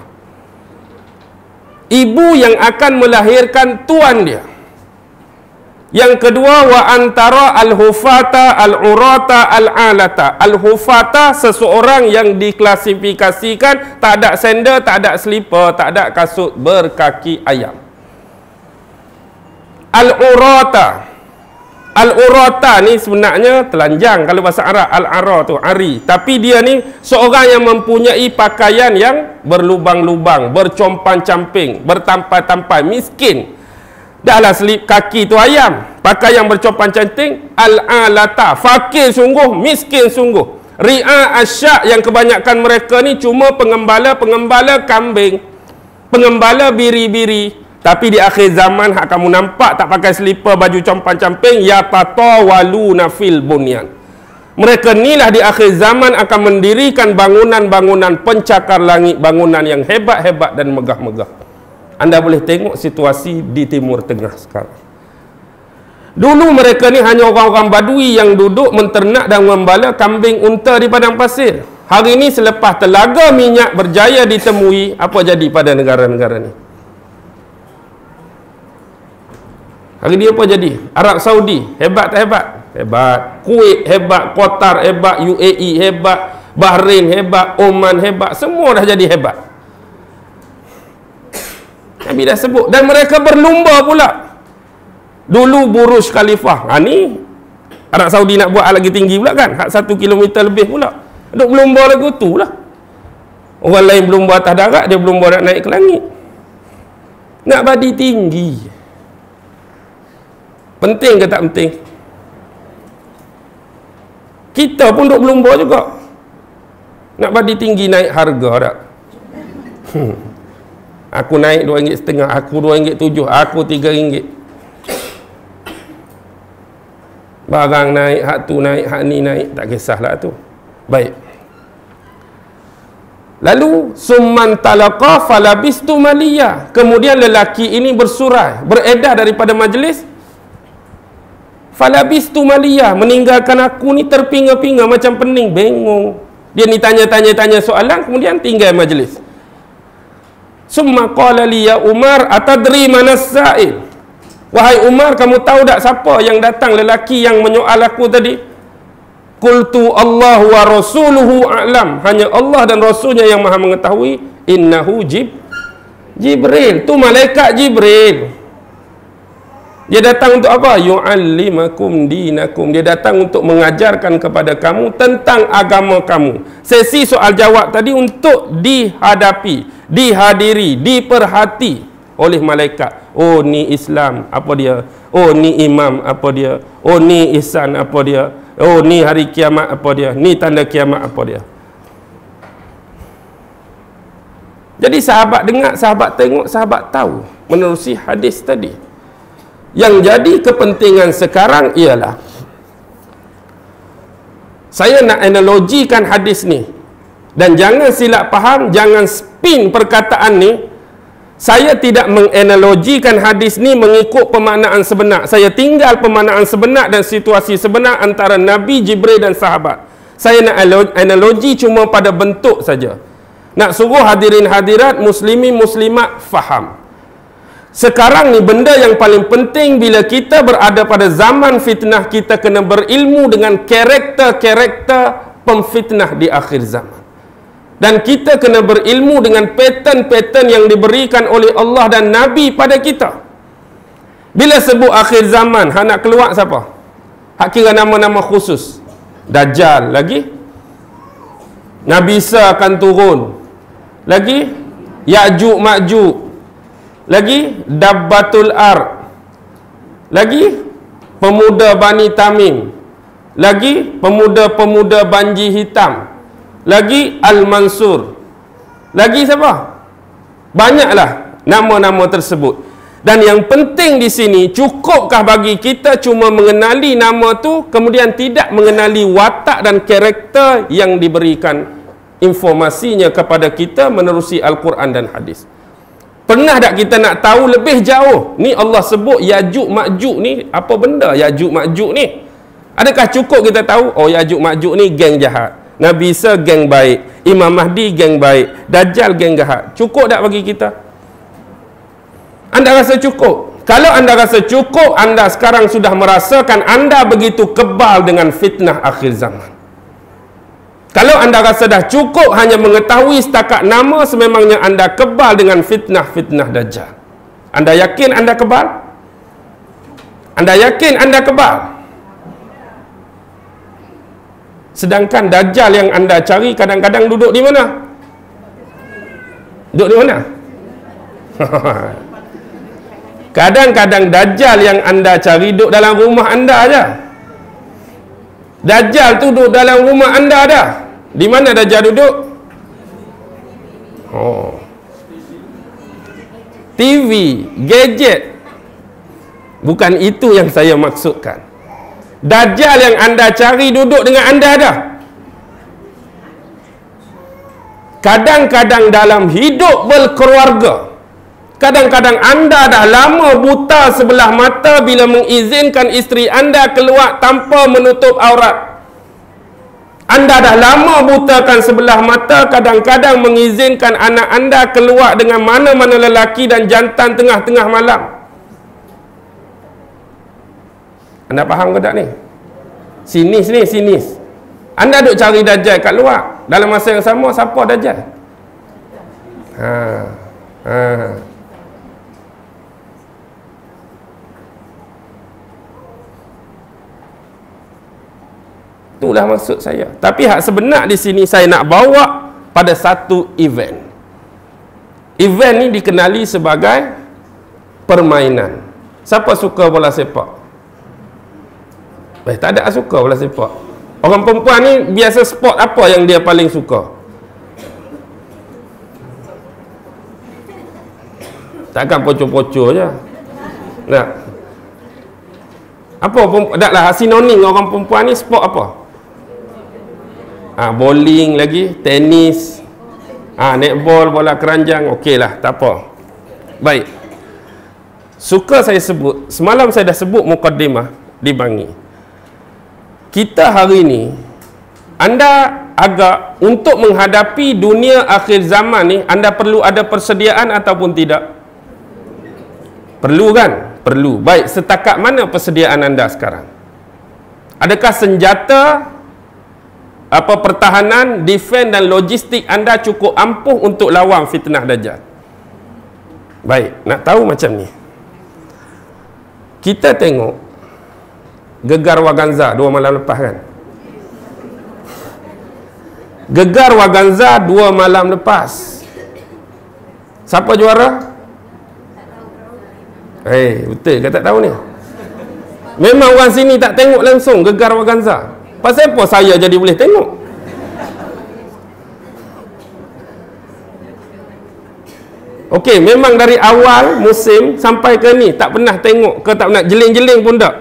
Ibu yang akan melahirkan tuan dia. Yang kedua, wa antara al-hufata al-urata al-alata. Al-hufata seseorang yang diklasifikasikan tak ada sandal, tak ada selipar, tak ada kasut berkaki ayam. Al-urata Al-urata ni sebenarnya telanjang kalau bahasa Arab. Al-ara tu ari, tapi dia ni seorang yang mempunyai pakaian yang berlubang-lubang, bercompang-camping, bertampai-tampai, miskin. Dahlah selip kaki tu ayam, pakai yang bercompang-camping. Al-alata, fakir sungguh, miskin sungguh. Ri'a asyak, yang kebanyakan mereka ni cuma pengembala kambing, pengembala biri-biri. Tapi di akhir zaman hak kamu nampak tak pakai selipar, baju compang-camping, ya tatawaluna fil bunyan. Mereka inilah di akhir zaman akan mendirikan bangunan-bangunan pencakar langit, bangunan yang hebat-hebat dan megah-megah. Anda boleh tengok situasi di Timur Tengah sekarang. Dulu mereka ni hanya orang-orang Badui yang duduk menternak dan membala kambing unta di padang pasir. Hari ini selepas telaga minyak berjaya ditemui, apa jadi pada negara-negara ni? Hari ni apa jadi? Arab Saudi hebat tak hebat? Hebat. Kuwait hebat, Qatar hebat, UAE hebat, Bahrain hebat, Oman hebat, semua dah jadi hebat. Nabi dah sebut. Dan mereka berlumba pula. Dulu Burj Khalifah, ni Arab Saudi nak buat lagi tinggi pula kan, 1 kilometer lebih pula. Duk berlumba lagu tu lah. Orang lain berlumba atas darat, dia berlumba nak naik ke langit. Nak badi tinggi. Penting ke tak penting? Kita pun duk berlumba juga. Nak badi tinggi, naik harga tak? Aku naik RM2.5, aku RM2.7, aku RM3. Barang naik, hak tu naik, hak ni naik, tak kisahlah tu. Baik. Lalu summan talaqa falabistu maliyah. Kemudian lelaki ini bersurai, beredar daripada majlis. Falabistu maliyah, meninggalkan aku ni terpinga-pinga macam pening, bengong. Dia ni tanya soalan, kemudian tinggal majlis. Summa qala li ya Umar atadri manas sa'il. Wahai Umar, kamu tahu tak siapa yang datang, lelaki yang menyoal aku tadi? Qultu Allah wa rasuluhu a'lam. Hanya Allah dan Rasulnya yang maha mengetahui. Innahu Jibril. Tu malaikat Jibril. Dia datang untuk apa? Yu'allimakum dinakum. Dia datang untuk mengajarkan kepada kamu tentang agama kamu. Sesi soal jawab tadi untuk dihadapi, dihadiri, diperhati oleh malaikat. Oh, ni Islam, apa dia? Oh, ni imam, apa dia? Oh, ni ihsan, apa dia? Oh, ni hari kiamat, apa dia? Ni tanda kiamat, apa dia? Jadi sahabat dengar, sahabat tengok, sahabat tahu menerusi hadis tadi. Yang jadi kepentingan sekarang ialah, saya nak analogikan hadis ni, dan jangan silap faham, jangan spin perkataan ni. Saya tidak menganalogikan hadis ni mengikut pemaknaan sebenar. Saya tinggal pemaknaan sebenar dan situasi sebenar antara Nabi, Jibril dan sahabat. Saya nak analogi cuma pada bentuk saja. Nak suruh hadirin hadirat, muslimin muslimat faham. Sekarang ni benda yang paling penting bila kita berada pada zaman fitnah, kita kena berilmu dengan karakter-karakter pemfitnah di akhir zaman. Dan kita kena berilmu dengan pattern-pattern yang diberikan oleh Allah dan Nabi pada kita. Bila sebut akhir zaman, hak nak keluar siapa? Hak kira nama-nama khusus. Dajjal lagi. Nabi Isa akan turun. Lagi Ya'juj Ma'juj. Lagi Dabbatul Ar. Lagi pemuda Bani Tamim. Lagi pemuda-pemuda Banji Hitam. Lagi Al-Mansur. Lagi siapa? Banyaklah nama-nama tersebut. Dan yang penting di sini, cukupkah bagi kita cuma mengenali nama tu, kemudian tidak mengenali watak dan karakter yang diberikan informasinya kepada kita menerusi Al-Quran dan hadis? Pernah tak kita nak tahu lebih jauh? Ni Allah sebut Ya'juj Ma'juj ni apa benda Ya'juj Ma'juj ni? Adakah cukup kita tahu, oh Ya'juj Ma'juj ni geng jahat, Nabi Isa geng baik, Imam Mahdi geng baik, Dajjal geng jahat? Cukup tak bagi kita? Anda rasa cukup? Kalau anda rasa cukup, anda sekarang sudah merasakan anda begitu kebal dengan fitnah akhir zaman. Kalau anda rasa dah cukup hanya mengetahui setakat nama, sememangnya anda kebal dengan fitnah-fitnah Dajjal. Anda yakin anda kebal? Anda yakin anda kebal? Sedangkan Dajjal yang anda cari kadang-kadang duduk di mana? Duduk di mana? Kadang-kadang Dajjal yang anda cari duduk dalam rumah anda aja. Dajjal tu duduk dalam rumah anda dah. Di mana Dajjal duduk? TV, gadget. Bukan itu yang saya maksudkan. Dajjal yang anda cari duduk dengan anda dah. Kadang-kadang dalam hidup berkeluarga, kadang-kadang anda dah lama buta sebelah mata bila mengizinkan isteri anda keluar tanpa menutup aurat. Anda dah lama butakan sebelah mata, kadang-kadang mengizinkan anak anda keluar dengan mana-mana lelaki dan jantan tengah-tengah malam. Anda faham ke tak ni? Sinis ni, sinis. Anda duk cari Dajjal kat luar. Dalam masa yang sama, siapa Dajjal? Itulah maksud saya. Tapi hak sebenar di sini saya nak bawa pada satu event. Event ni dikenali sebagai permainan. Siapa suka bola sepak? Tak ada suka bola sepak. Orang perempuan ni biasa sport apa yang dia paling suka? Takkan pocok-pocok je. Tak. Apa taklah sinonim orang perempuan ni sport apa? Bowling lagi, tenis, netball, bola keranjang, okeylah, tak apa. Baik. Suka saya sebut, semalam saya dah sebut mukaddimah di Bangi. Kita hari ni, anda agak untuk menghadapi dunia akhir zaman ni, anda perlu ada persediaan ataupun tidak? Perlu kan? Perlu. Baik, setakat mana persediaan anda sekarang? Adakah senjata, pertahanan, defense dan logistik anda cukup ampuh untuk lawan fitnah Dajjal? Baik, nak tahu macam ni. Kita tengok Gegar Waganza 2 malam lepas kan? Gegar Waganza 2 malam lepas. Siapa juara? Betul ke tak tahu ni? Memang orang sini tak tengok langsung Gegar Waganza. Pasal apa saya jadi boleh tengok? Okey, memang dari awal musim sampai ke ni tak pernah tengok ke tak pernah jeling-jeling pun tak?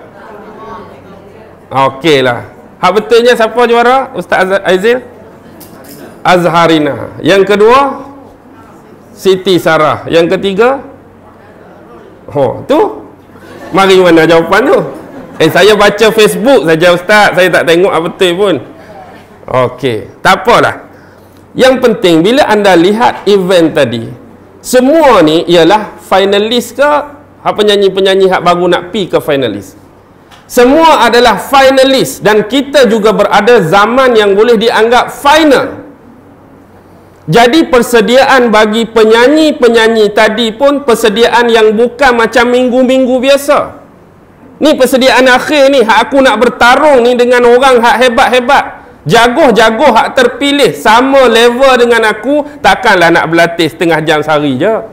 Okey lah. Hak betulnya siapa juara? Ustaz Aizil? Azharina. Yang kedua Siti Sarah. Yang ketiga tu. Mari mana jawapan tu? Saya baca Facebook saja Ustaz. Saya tak tengok apa betul pun. Okey, tak apalah. Yang penting bila anda lihat event tadi, semua ni ialah finalis ke penyanyi-penyanyi hak baru nak pi ke finalis. Semua adalah finalis dan kita juga berada zaman yang boleh dianggap final. Jadi persediaan bagi penyanyi-penyanyi tadi pun persediaan yang bukan macam minggu-minggu biasa. Ni persediaan akhir ni, hak aku nak bertarung ni dengan orang hak hebat-hebat. Jagoh-jagoh hak terpilih sama level dengan aku, takkanlah nak berlatih setengah jam sehari je.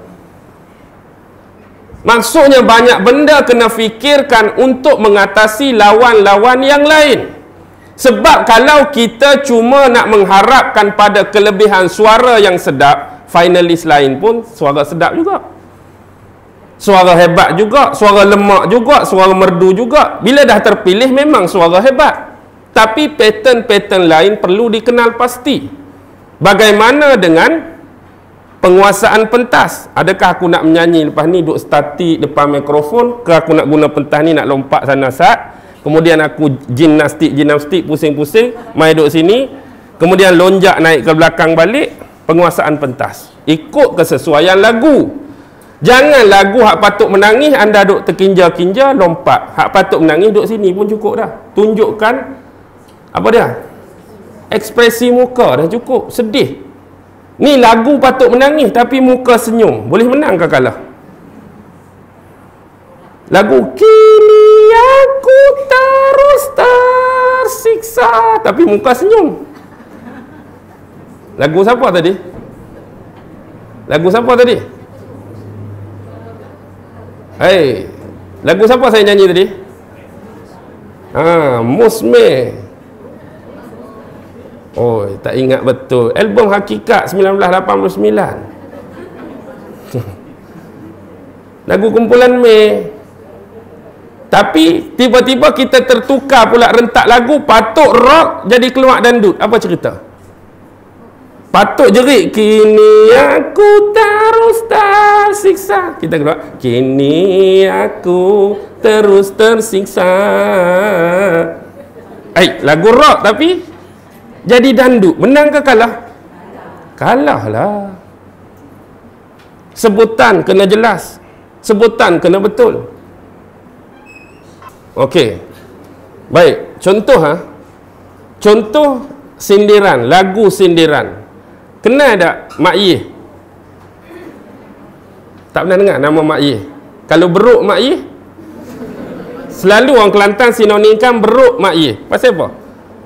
Maksudnya banyak benda kena fikirkan untuk mengatasi lawan-lawan yang lain. Sebab kalau kita cuma nak mengharapkan pada kelebihan suara yang sedap, finalis lain pun suara sedap juga. Suara hebat juga, suara lemak juga, suara merdu juga. Bila dah terpilih memang suara hebat. Tapi pattern-pattern lain perlu dikenal pasti. Bagaimana dengan penguasaan pentas? Adakah aku nak menyanyi lepas ni duduk statik depan mikrofon, ke aku nak guna pentas ni nak lompat sana sat, kemudian aku gimnastik pusing-pusing mai duduk sini, kemudian lonjak naik ke belakang balik. Penguasaan pentas ikut kesesuaian lagu. Jangan lagu hak patut menangis anda duduk terkinja-kinja lompat. Hak patut menangis duduk sini pun cukup dah. Tunjukkan apa dia, ekspresi muka dah cukup. Sedih ni lagu patut menangis tapi muka senyum, boleh menang ke kalah? Lagu kini aku terus tersiksa, tapi muka senyum. Lagu siapa tadi? Lagu siapa tadi? Hei, lagu siapa saya nyanyi tadi? Musme. Oh, tak ingat betul. Album Hakikat 1989. Lagu kumpulan Mei. Tapi tiba-tiba kita tertukar pula rentak lagu, patut rock jadi keluar dandut. Apa cerita? Patut jerit, kini aku terus tersiksa. Kita keluar, kini aku terus tersiksa. Lagu rock tapi jadi dandut. Menang ke kalah? Kalah lah. Sebutan kena jelas, sebutan kena betul. Okey. Baik, contoh sindiran, lagu sindiran. Kenal tak Mak Yeh? Tak pernah dengar nama Mak Yeh? Kalau beruk Mak Yeh, selalu orang Kelantan sinonimkan beruk Mak Yeh. Pasal apa?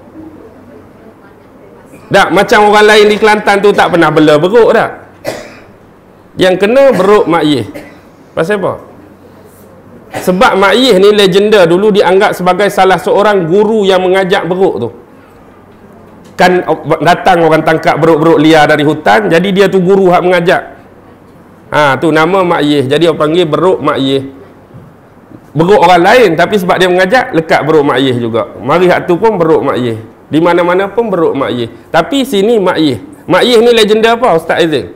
Tak, macam orang lain di Kelantan tu tak pernah bela beruk tak? Yang kena beruk Mak Yeh. Pasal apa? Sebab Mak Yeh ni legenda, dulu dianggap sebagai salah seorang guru yang mengajak beruk tu. Kan datang orang tangkap beruk-beruk liar dari hutan, jadi dia tu guru hak mengajak. Tu nama Mak Yeh. Jadi orang panggil beruk Mak Yeh. Beruk orang lain, tapi sebab dia mengajak, lekat beruk Mak Yeh juga. Mari hak tu pun beruk Mak Yeh. Di mana-mana pun beruk Mak Yeh. Tapi sini Mak Yeh. Mak Yeh ni legenda apa Ustaz Aizil?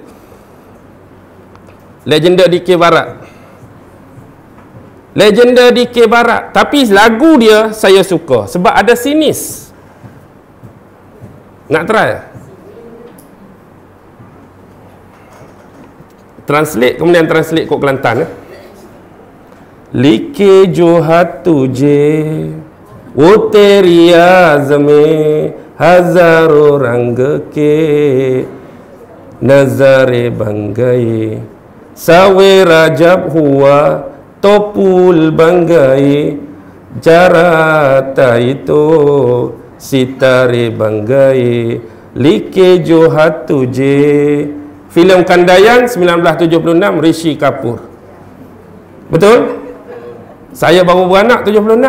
Legenda di K Barat. Legenda di K Barat. Tapi lagu dia saya suka sebab ada sinis. Nak try? Translate, kemudian translate kod Kelantan. Like jo hat tujhe wo teri azme hazaro rang ke nazare bang gaye sawe rajab hua topul bang gaye jarata itu sitare banggai like jo hat tujhe. Filem Kandayan 1976, Rishi Kapoor. Betul? Saya baru beranak 76.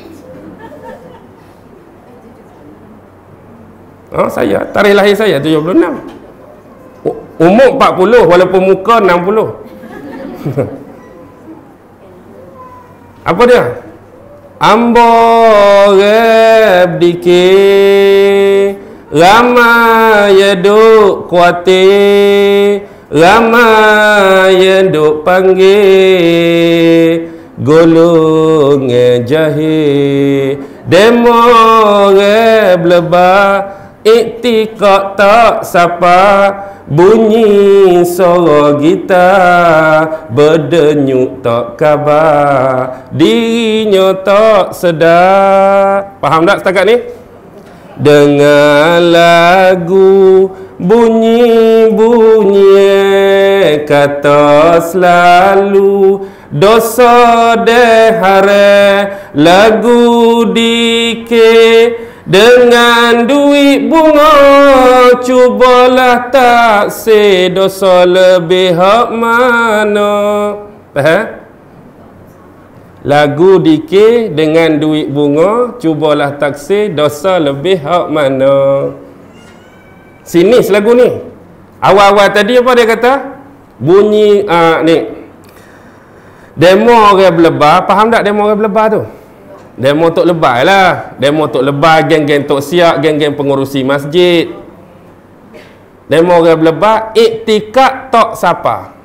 Saya, tarikh lahir saya 76. Umur 40 walaupun muka 60. Apa dia? Ambo rep dike Rama yeduk kuate Rama yeduk panggil Golong jahe Demo rep lebah Iktikak tak sapa bunyi suara gitar berdenyut tak khabar dirinya tak sedar. Faham tak setakat ni? Dengar lagu bunyi-bunyi kata selalu dosa dehare lagu dike dengan duit bunga cubalah taksir dosa lebih hak mana. Lagu dikir dengan duit bunga cubalah taksir dosa lebih hak mana. Sinis lagu ni. Awal-awal tadi apa dia kata? Bunyi ni. Demo orang berlebar. Faham tak demo orang berlebar tu? Demo tok lebar lah. Demo tok lebar, geng-geng tok siap, geng-geng pengurusi masjid. Demo orang berlebar, iktikad tak sapa.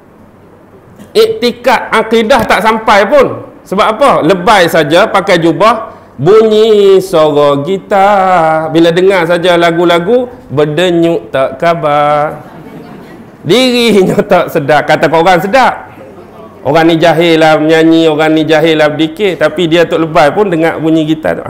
Iktikad akidah tak sampai pun. Sebab apa? Lebay saja pakai jubah, bunyi suara gitar. Bila dengar saja lagu-lagu, berdenyut tak khabar. Dirinya tak sedar. Kata korang sedar. Orang ni jahil lah menyanyi, orang ni jahil lah berdikir, tapi dia tok lebay pun dengar bunyi gitar tu.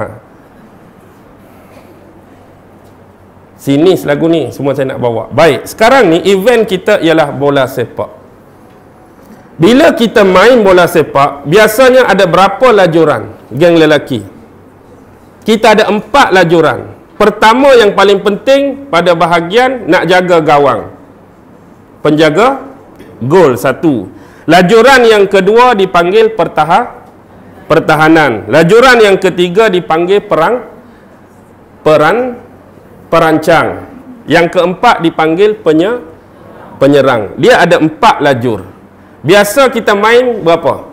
Sinis lagu ni, semua saya nak bawa. Baik, sekarang ni event kita ialah bola sepak. Bila kita main bola sepak, biasanya ada berapa lajuran geng lelaki? kita ada 4 lajuran. Pertama yang paling penting pada bahagian nak jaga gawang. Penjaga gol 1. Lajuran yang kedua dipanggil pertahanan. Lajuran yang ketiga dipanggil perancang. Yang keempat dipanggil penyerang. Dia ada 4 lajur. Biasa kita main berapa?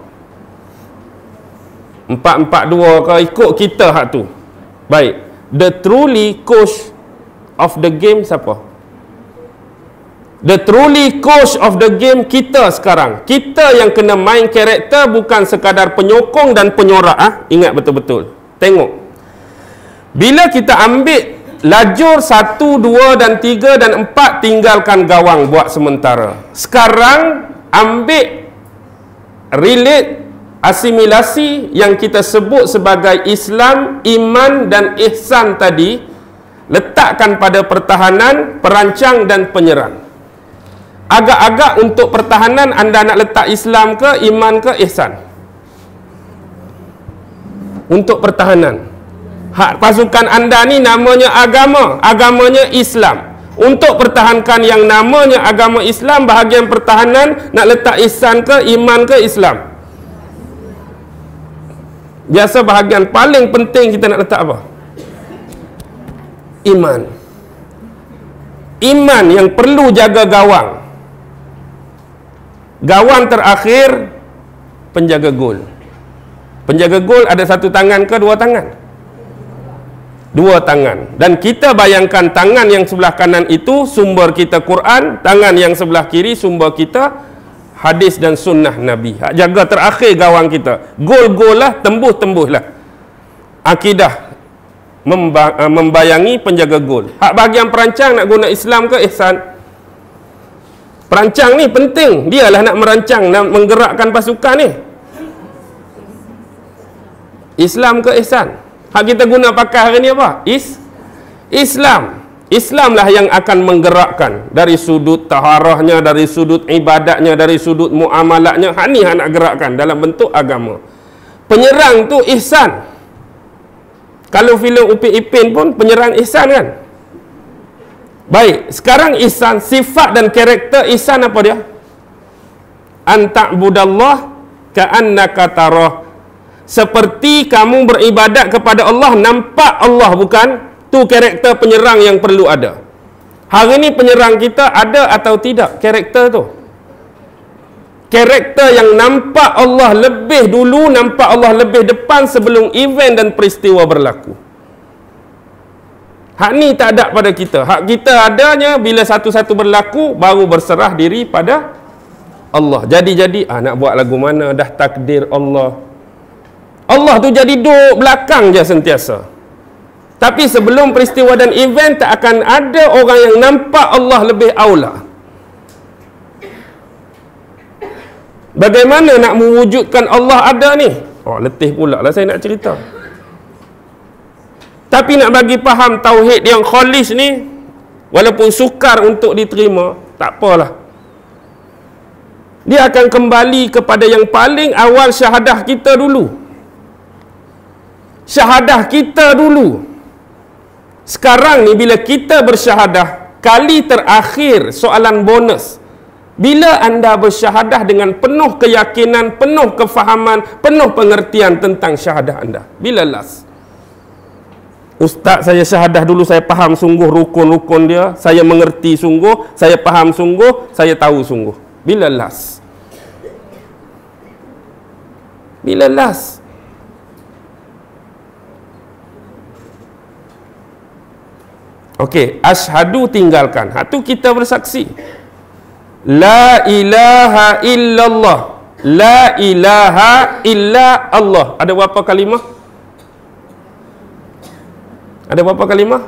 4-4-2 ke, ikut kita hak tu. Baik. The truly coach of the game siapa? The truly coach of the game kita sekarang. Kita yang kena main karakter, bukan sekadar penyokong dan penyorak. Ingat betul-betul. Tengok. Bila kita ambil lajur 1, 2 dan 3 dan 4, tinggalkan gawang buat sementara. Sekarang ambil relate, asimilasi yang kita sebut sebagai Islam, iman dan ihsan tadi, letakkan pada pertahanan, perancang dan penyerang. Agak-agak untuk pertahanan anda nak letak Islam ke, iman ke, ihsan? Untuk pertahanan, hak pasukan anda ni namanya agama, agamanya Islam. Untuk pertahankan yang namanya agama Islam, bahagian pertahanan nak letak ihsan ke, iman ke, Islam? Biasa bahagian paling penting kita nak letak apa? Iman. Iman yang perlu jaga gawang. Gawang terakhir penjaga gol. Penjaga gol ada 1 tangan ke 2 tangan? 2 tangan. Dan kita bayangkan tangan yang sebelah kanan itu sumber kita Quran, tangan yang sebelah kiri sumber kita hadis dan sunnah Nabi. Hak jaga terakhir gawang kita. Gol-gol lah, tembus-tembus lah. Akidah membayangi penjaga gol. Hak bahagian perancang nak guna Islam ke ihsan? Perancang ni penting. Dialah nak merancang, nak menggerakkan pasukan ni. Islam ke ihsan? Hak kita guna pakai hari ni apa? Islam. Islamlah yang akan menggerakkan dari sudut taharahnya, dari sudut ibadatnya, dari sudut muamalatnya. Hak ni nak gerakkan dalam bentuk agama. Penyerang tu ihsan. Kalau filem Upin Ipin pun penyerang ihsan kan? Baik, sekarang ihsan, sifat dan karakter ihsan apa dia? An ta'budallah ka'annaka tarah. Seperti kamu beribadat kepada Allah, nampak Allah, bukan? Tu karakter penyerang yang perlu ada. Hari ni penyerang kita ada atau tidak karakter tu? Karakter yang nampak Allah lebih dulu, nampak Allah lebih depan sebelum event dan peristiwa berlaku. Hak ni tak ada pada kita. Hak kita adanya bila satu-satu berlaku, baru berserah diri pada Allah. Jadi nak buat lagu mana, dah takdir Allah. Allah tu jadi duduk belakang je sentiasa. Tapi sebelum peristiwa dan event, tak akan ada orang yang nampak Allah lebih aula. Bagaimana nak mewujudkan Allah ada ni? Oh, letih pula lah saya nak cerita. Tapi nak bagi faham tauhid yang khalis ni, walaupun sukar untuk diterima, tak apalah. Dia akan kembali kepada yang paling awal, syahadah kita dulu. Syahadah kita dulu. Sekarang ni bila kita bersyahadah, kali terakhir soalan bonus. Bila anda bersyahadah dengan penuh keyakinan, penuh kefahaman, penuh pengertian tentang syahadah anda? Bila last? Ustaz, saya syahadah dulu, saya faham sungguh rukun-rukun dia, saya mengerti sungguh, saya faham sungguh, saya tahu sungguh. Bila last? Bila last? Okey, asyhadu tinggalkan. Hak tu kita bersaksi. La ilaha illallah. La ilaha illa Allah. Ada berapa kalimah? Ada berapa kalimah?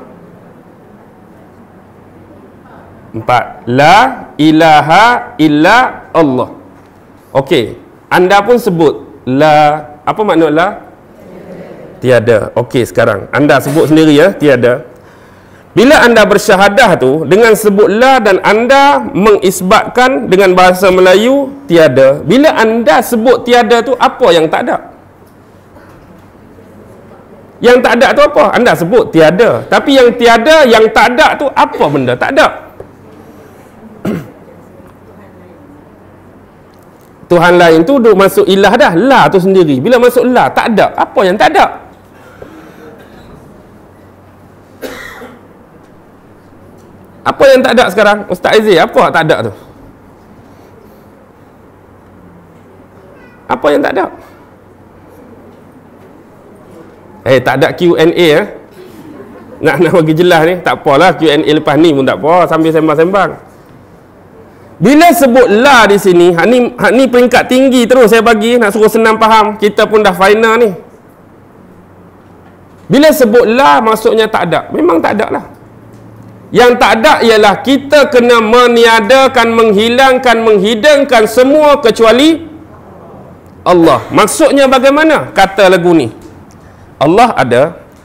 4. La ilaha illa Allah. Okey, anda pun sebut la. Apa makna la? Tiada. Okey, sekarang anda sebut sendiri ya, tiada. Bila anda bersyahadah tu dengan sebut la dan anda mengisbatkan dengan bahasa Melayu tiada. Bila anda sebut tiada tu, apa yang tak ada? Yang tak ada tu apa? Anda sebut tiada. Tapi yang tiada, yang tak ada tu apa benda? Tak ada. Tuhan lain tu duk masuk ilah dah. La tu sendiri. Bila masuk la, tak ada. Apa yang tak ada? Apa yang tak ada sekarang? Ustaz Aziz, apa tak ada tu? Apa yang tak ada? Tak ada Q&A nak bagi jelas ni. Tak apalah, Q&A lepas ni pun tak apa, sambil sembang-sembang. Bila sebut la di sini, hak ni peringkat tinggi terus saya bagi, nak suruh senang faham. Kita pun dah final ni. Bila sebut la, maksudnya tak ada. Memang tak ada lah. Yang tak ada ialah kita kena meniadakan, menghilangkan, menghidangkan semua kecuali Allah. Maksudnya bagaimana? Kata lagu ni, Allah ada,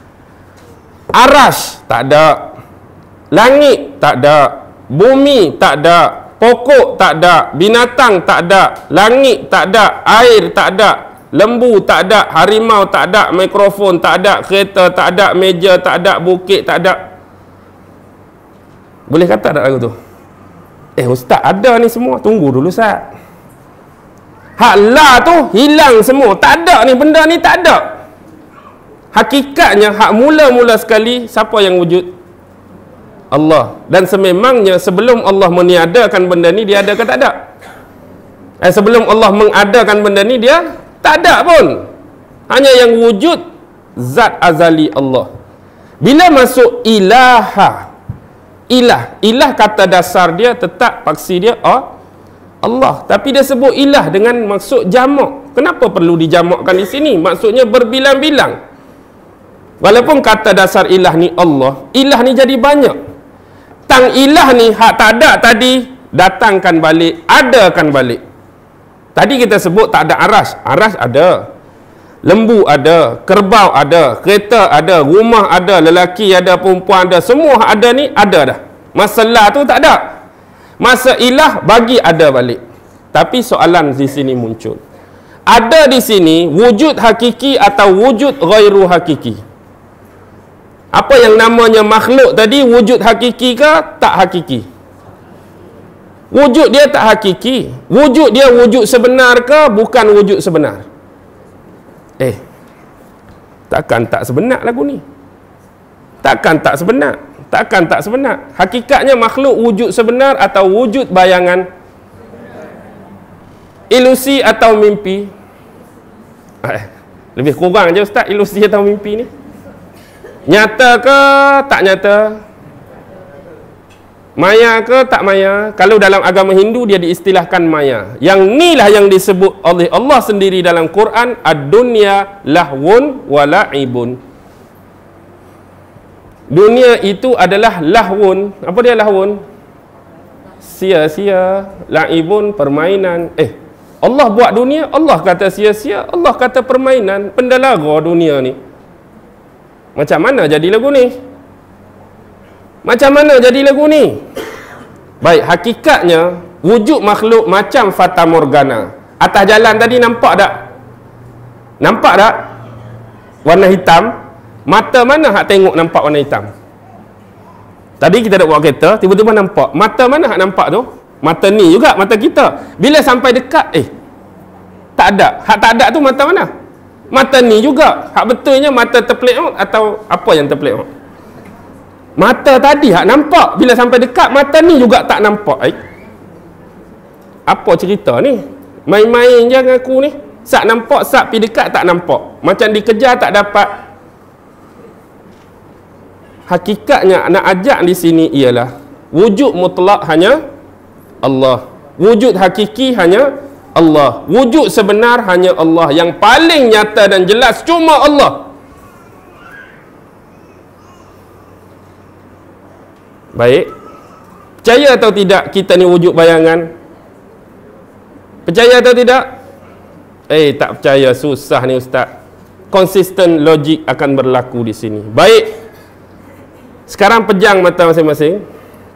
arash tak ada, langit tak ada, bumi tak ada, pokok tak ada, binatang tak ada, langit tak ada, air tak ada, lembu tak ada, harimau tak ada, mikrofon tak ada, kereta tak ada, meja tak ada, bukit tak ada. Boleh kata tak lagu tu? Ustaz ada ni semua. Tunggu dulu Ustaz. Hak la tu hilang semua. Tak ada ni, benda ni tak ada. Hakikatnya hak mula-mula sekali siapa yang wujud? Allah. Dan sememangnya sebelum Allah meniadakan benda ni, dia ada ke tak ada? Sebelum Allah mengadakan benda ni, dia tak ada pun. Hanya yang wujud zat azali Allah. Bila masuk ilaha, ilah kata dasar dia tetap paksi dia Allah. Tapi dia sebut ilah dengan maksud jamak. Kenapa perlu dijamakkan di sini? Maksudnya berbilang-bilang. Walaupun kata dasar ilah ni Allah, ilah ni jadi banyak. Tang ilah ni hak tak ada tadi, datangkan balik, adakan balik. Tadi kita sebut tak ada arash. Arash ada, lembu ada, kerbau ada, kereta ada, rumah ada, lelaki ada, perempuan ada, semua ada ni ada dah. Masalah tu tak ada. Masa ilah bagi ada balik. Tapi soalan di sini muncul. Ada di sini wujud hakiki atau wujud ghairu hakiki? Apa yang namanya makhluk tadi, wujud hakiki ke tak hakiki? Wujud dia tak hakiki. Wujud dia wujud sebenar ke bukan wujud sebenar? Takkan tak sebenar lagu ni. Takkan tak sebenar. Takkan tak sebenar. Hakikatnya makhluk wujud sebenar atau wujud bayangan? Ilusi atau mimpi? Lebih kurang je Ustaz, ilusi atau mimpi ni. Nyata ke tak nyata? Maya ke tak maya? Kalau dalam agama Hindu dia diistilahkan maya. Yang ni lah yang disebut oleh Allah sendiri dalam Quran, ad-dunya lahwun wa la'ibun. Dunia itu adalah lahwun. Apa dia lahwun? Sia-sia. La'ibun, permainan. Allah buat dunia, Allah kata sia-sia, Allah kata permainan. Pendalara dunia ni. Macam mana jadi lagu ni? Macam mana jadi lagu ni? Baik, hakikatnya wujud makhluk macam Fata Morgana. Atas jalan tadi nampak tak? Nampak tak? Warna hitam. Mata mana hak tengok nampak warna hitam? Tadi kita dah buat kereta, tiba-tiba nampak. Mata mana hak nampak tu? Mata ni juga, mata kita. Bila sampai dekat, tak ada. Hak tak ada tu mata mana? Mata ni juga. Hak betulnya mata terpelik atau apa yang terpelik? Mata tadi hak nampak. Bila sampai dekat, mata ni juga tak nampak. Apa cerita ni? Main-main je dengan aku ni. Sak nampak, sak pergi dekat tak nampak. Macam dikejar tak dapat. Hakikatnya nak ajak di sini ialah wujud mutlak hanya Allah. Wujud hakiki hanya Allah. Wujud sebenar hanya Allah. Yang paling nyata dan jelas cuma Allah. Baik. Percaya atau tidak kita ni wujud bayangan? Percaya atau tidak? Tak percaya, susah ni Ustaz. Konsisten logik akan berlaku di sini. Baik. Sekarang pejang mata masing-masing.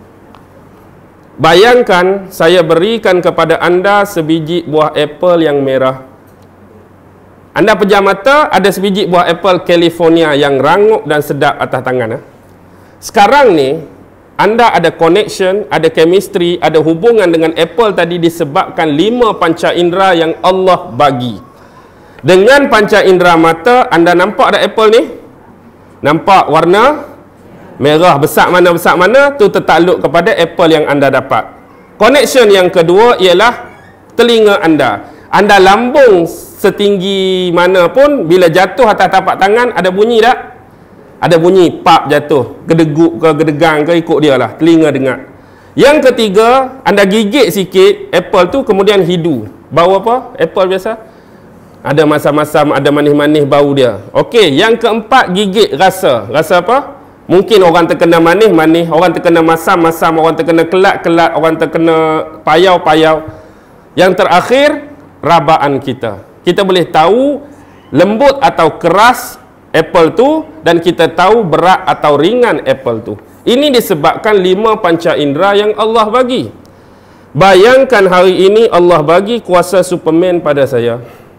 Bayangkan saya berikan kepada anda sebiji buah apple yang merah. Anda pejam mata, ada sebiji buah apple California yang rangup dan sedap atas tangan. Sekarang ni, anda ada connection, ada chemistry, ada hubungan dengan apple tadi disebabkan 5 panca indera yang Allah bagi. Dengan panca indera mata, anda nampak ada apple ni? Nampak warna merah, besar mana, tu tertakluk kepada apple yang anda dapat. Connection yang kedua ialah telinga anda. Anda lambung setinggi mana pun, bila jatuh atas tapak tangan, ada bunyi tak? Ada bunyi, pap jatuh, gedeguk ke, gedegang ke, ikut dia lah, telinga dengar. Yang ketiga, anda gigit sikit apple tu, kemudian hidu. Bau apa? Apple biasa ada masam-masam, ada manis-manis bau dia. Okey, yang keempat, gigit rasa. Rasa apa? Mungkin orang terkena manis-manis, orang terkena masam-masam, orang terkena kelat-kelat, orang terkena payau-payau. Yang terakhir, rabaan kita. Kita boleh tahu lembut atau keras apple tu, dan kita tahu berat atau ringan apple tu. Ini disebabkan 5 panca indera yang Allah bagi. Bayangkan hari ini Allah bagi kuasa Superman pada saya.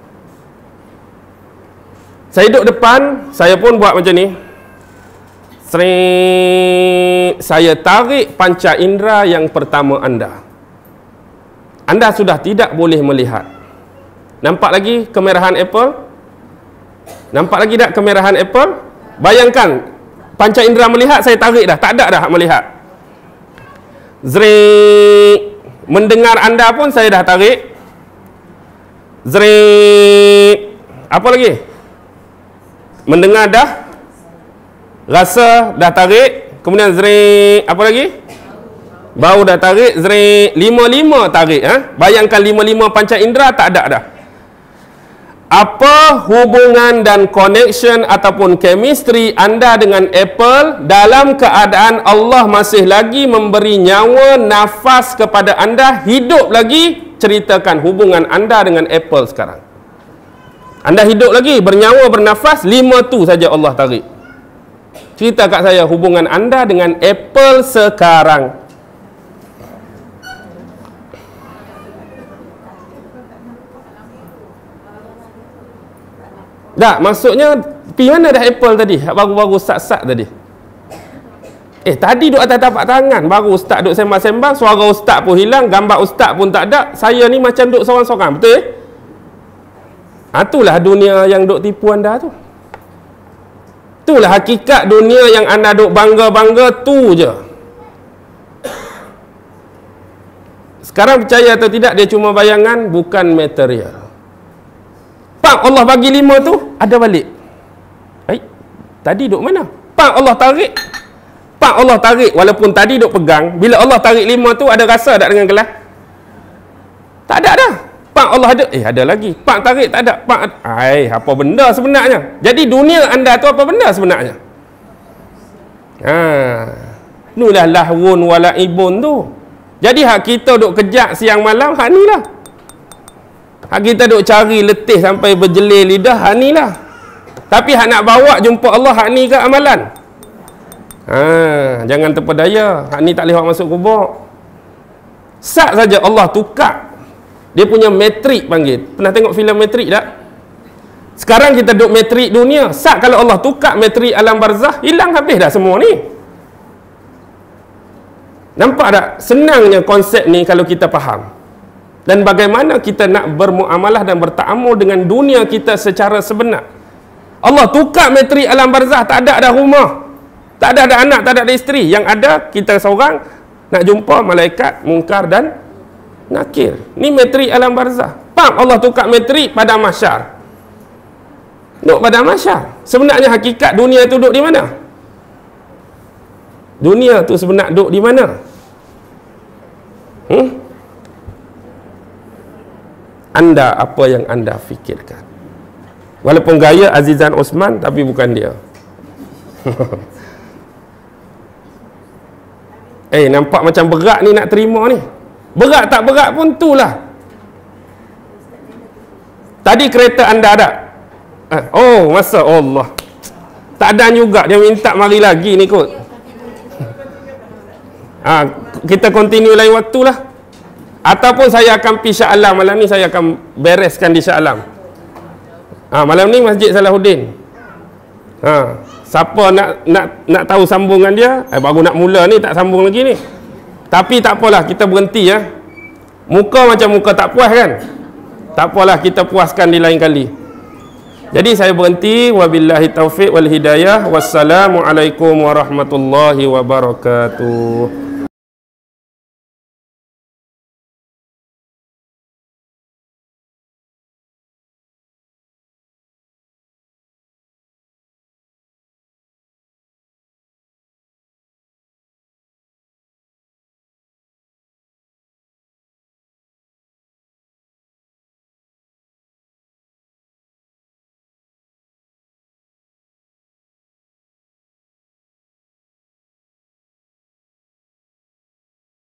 Saya duduk depan, saya pun buat macam ni. Saya tarik panca indera yang pertama anda. Anda sudah tidak boleh melihat. Nampak lagi kemerahan apple? Nampak lagi tak kemerahan apple? Bayangkan, panca indera melihat saya tarik dah, tak ada dah melihat. Zring. Mendengar anda pun saya dah tarik. Zring. Apa lagi? Mendengar dah. Rasa dah tarik. Kemudian zring. Apa lagi? Bau dah tarik. Zring. 5 tarik. Bayangkan 5 panca indera tak ada dah. Apa hubungan dan connection ataupun chemistry anda dengan apple dalam keadaan Allah masih lagi memberi nyawa, nafas kepada anda, hidup lagi? Ceritakan hubungan anda dengan apple sekarang. Anda hidup lagi, bernyawa, bernafas, 5 tu saja Allah tarik. Cerita kat saya hubungan anda dengan apple sekarang. Tak, maksudnya pergi mana dah apple tadi? Baru-baru sat-sat tadi. Tadi duduk atas tapak tangan, baru ustaz duduk sembang-sembang, suara ustaz pun hilang, gambar ustaz pun tak ada. Saya ni macam duduk seorang-seorang, betul? Itulah dunia yang duk tipu anda tu. Itulah hakikat dunia yang anda duk bangga-bangga tu je. Sekarang percaya atau tidak, dia cuma bayangan, bukan material. Pak, Allah bagi 5 tu, ada balik. Tadi duk mana? Pak, Allah tarik. Pak, Allah tarik. Walaupun tadi duk pegang, bila Allah tarik 5 tu, ada rasa tak dengan gelas? Tak ada dah. Pak, Allah ada. Ada lagi. Pak, tarik, tak ada. Pak, apa benda sebenarnya? Jadi dunia anda tu apa benda sebenarnya? Inilah lahwun walaibun tu. Jadi hak kita duk kejak siang malam, hak ni lah. Hak kita duk cari letih sampai berjelir lidah, hak ni lah. Tapi hak nak bawa jumpa Allah, hak ni ke amalan? Jangan terpedaya. Hak ni tak boleh bawa masuk kubur. Sat saja Allah tukar. Dia punya metrik panggil. Pernah tengok filem metrik tak? Sekarang kita duk metrik dunia. Sat kalau Allah tukar metrik alam barzah, hilang habis dah semua ni. Nampak tak? Senangnya konsep ni kalau kita faham. Dan bagaimana kita nak bermuamalah dan bertaamul dengan dunia kita secara sebenar. Allah tukar metrik alam barzah, tak ada dah rumah, tak ada anak, tak ada isteri. Yang ada kita seorang nak jumpa malaikat mungkar dan nakir. Ni metrik alam barzah. Pak, Allah tukar metrik pada mahsyar. Duk pada mahsyar. Sebenarnya hakikat dunia tu duk di mana? Dunia tu sebenar duk di mana? Anda apa yang anda fikirkan? Walaupun gaya Azizan Osman, tapi bukan dia. Nampak macam berat ni nak terima ni. Berat tak berat pun tu lah. Tadi kereta anda ada? Masa Allah. Tak ada juga, dia minta mari lagi ni kot. Kita continue lain waktu lah. Ataupun saya akan pergi Shah Alam malam ni, saya akan bereskan di Shah Alam. Malam ni Masjid Salahuddin. Siapa nak tahu sambungan dia, baru nak mula ni, tak sambung lagi ni. Tapi tak apalah, kita berhenti ya. Muka macam muka tak puas kan? Tak apalah, kita puaskan di lain kali. Jadi saya berhenti. Wabillahi taufiq wal hidayah. Wassalamualaikum warahmatullahi wabarakatuh.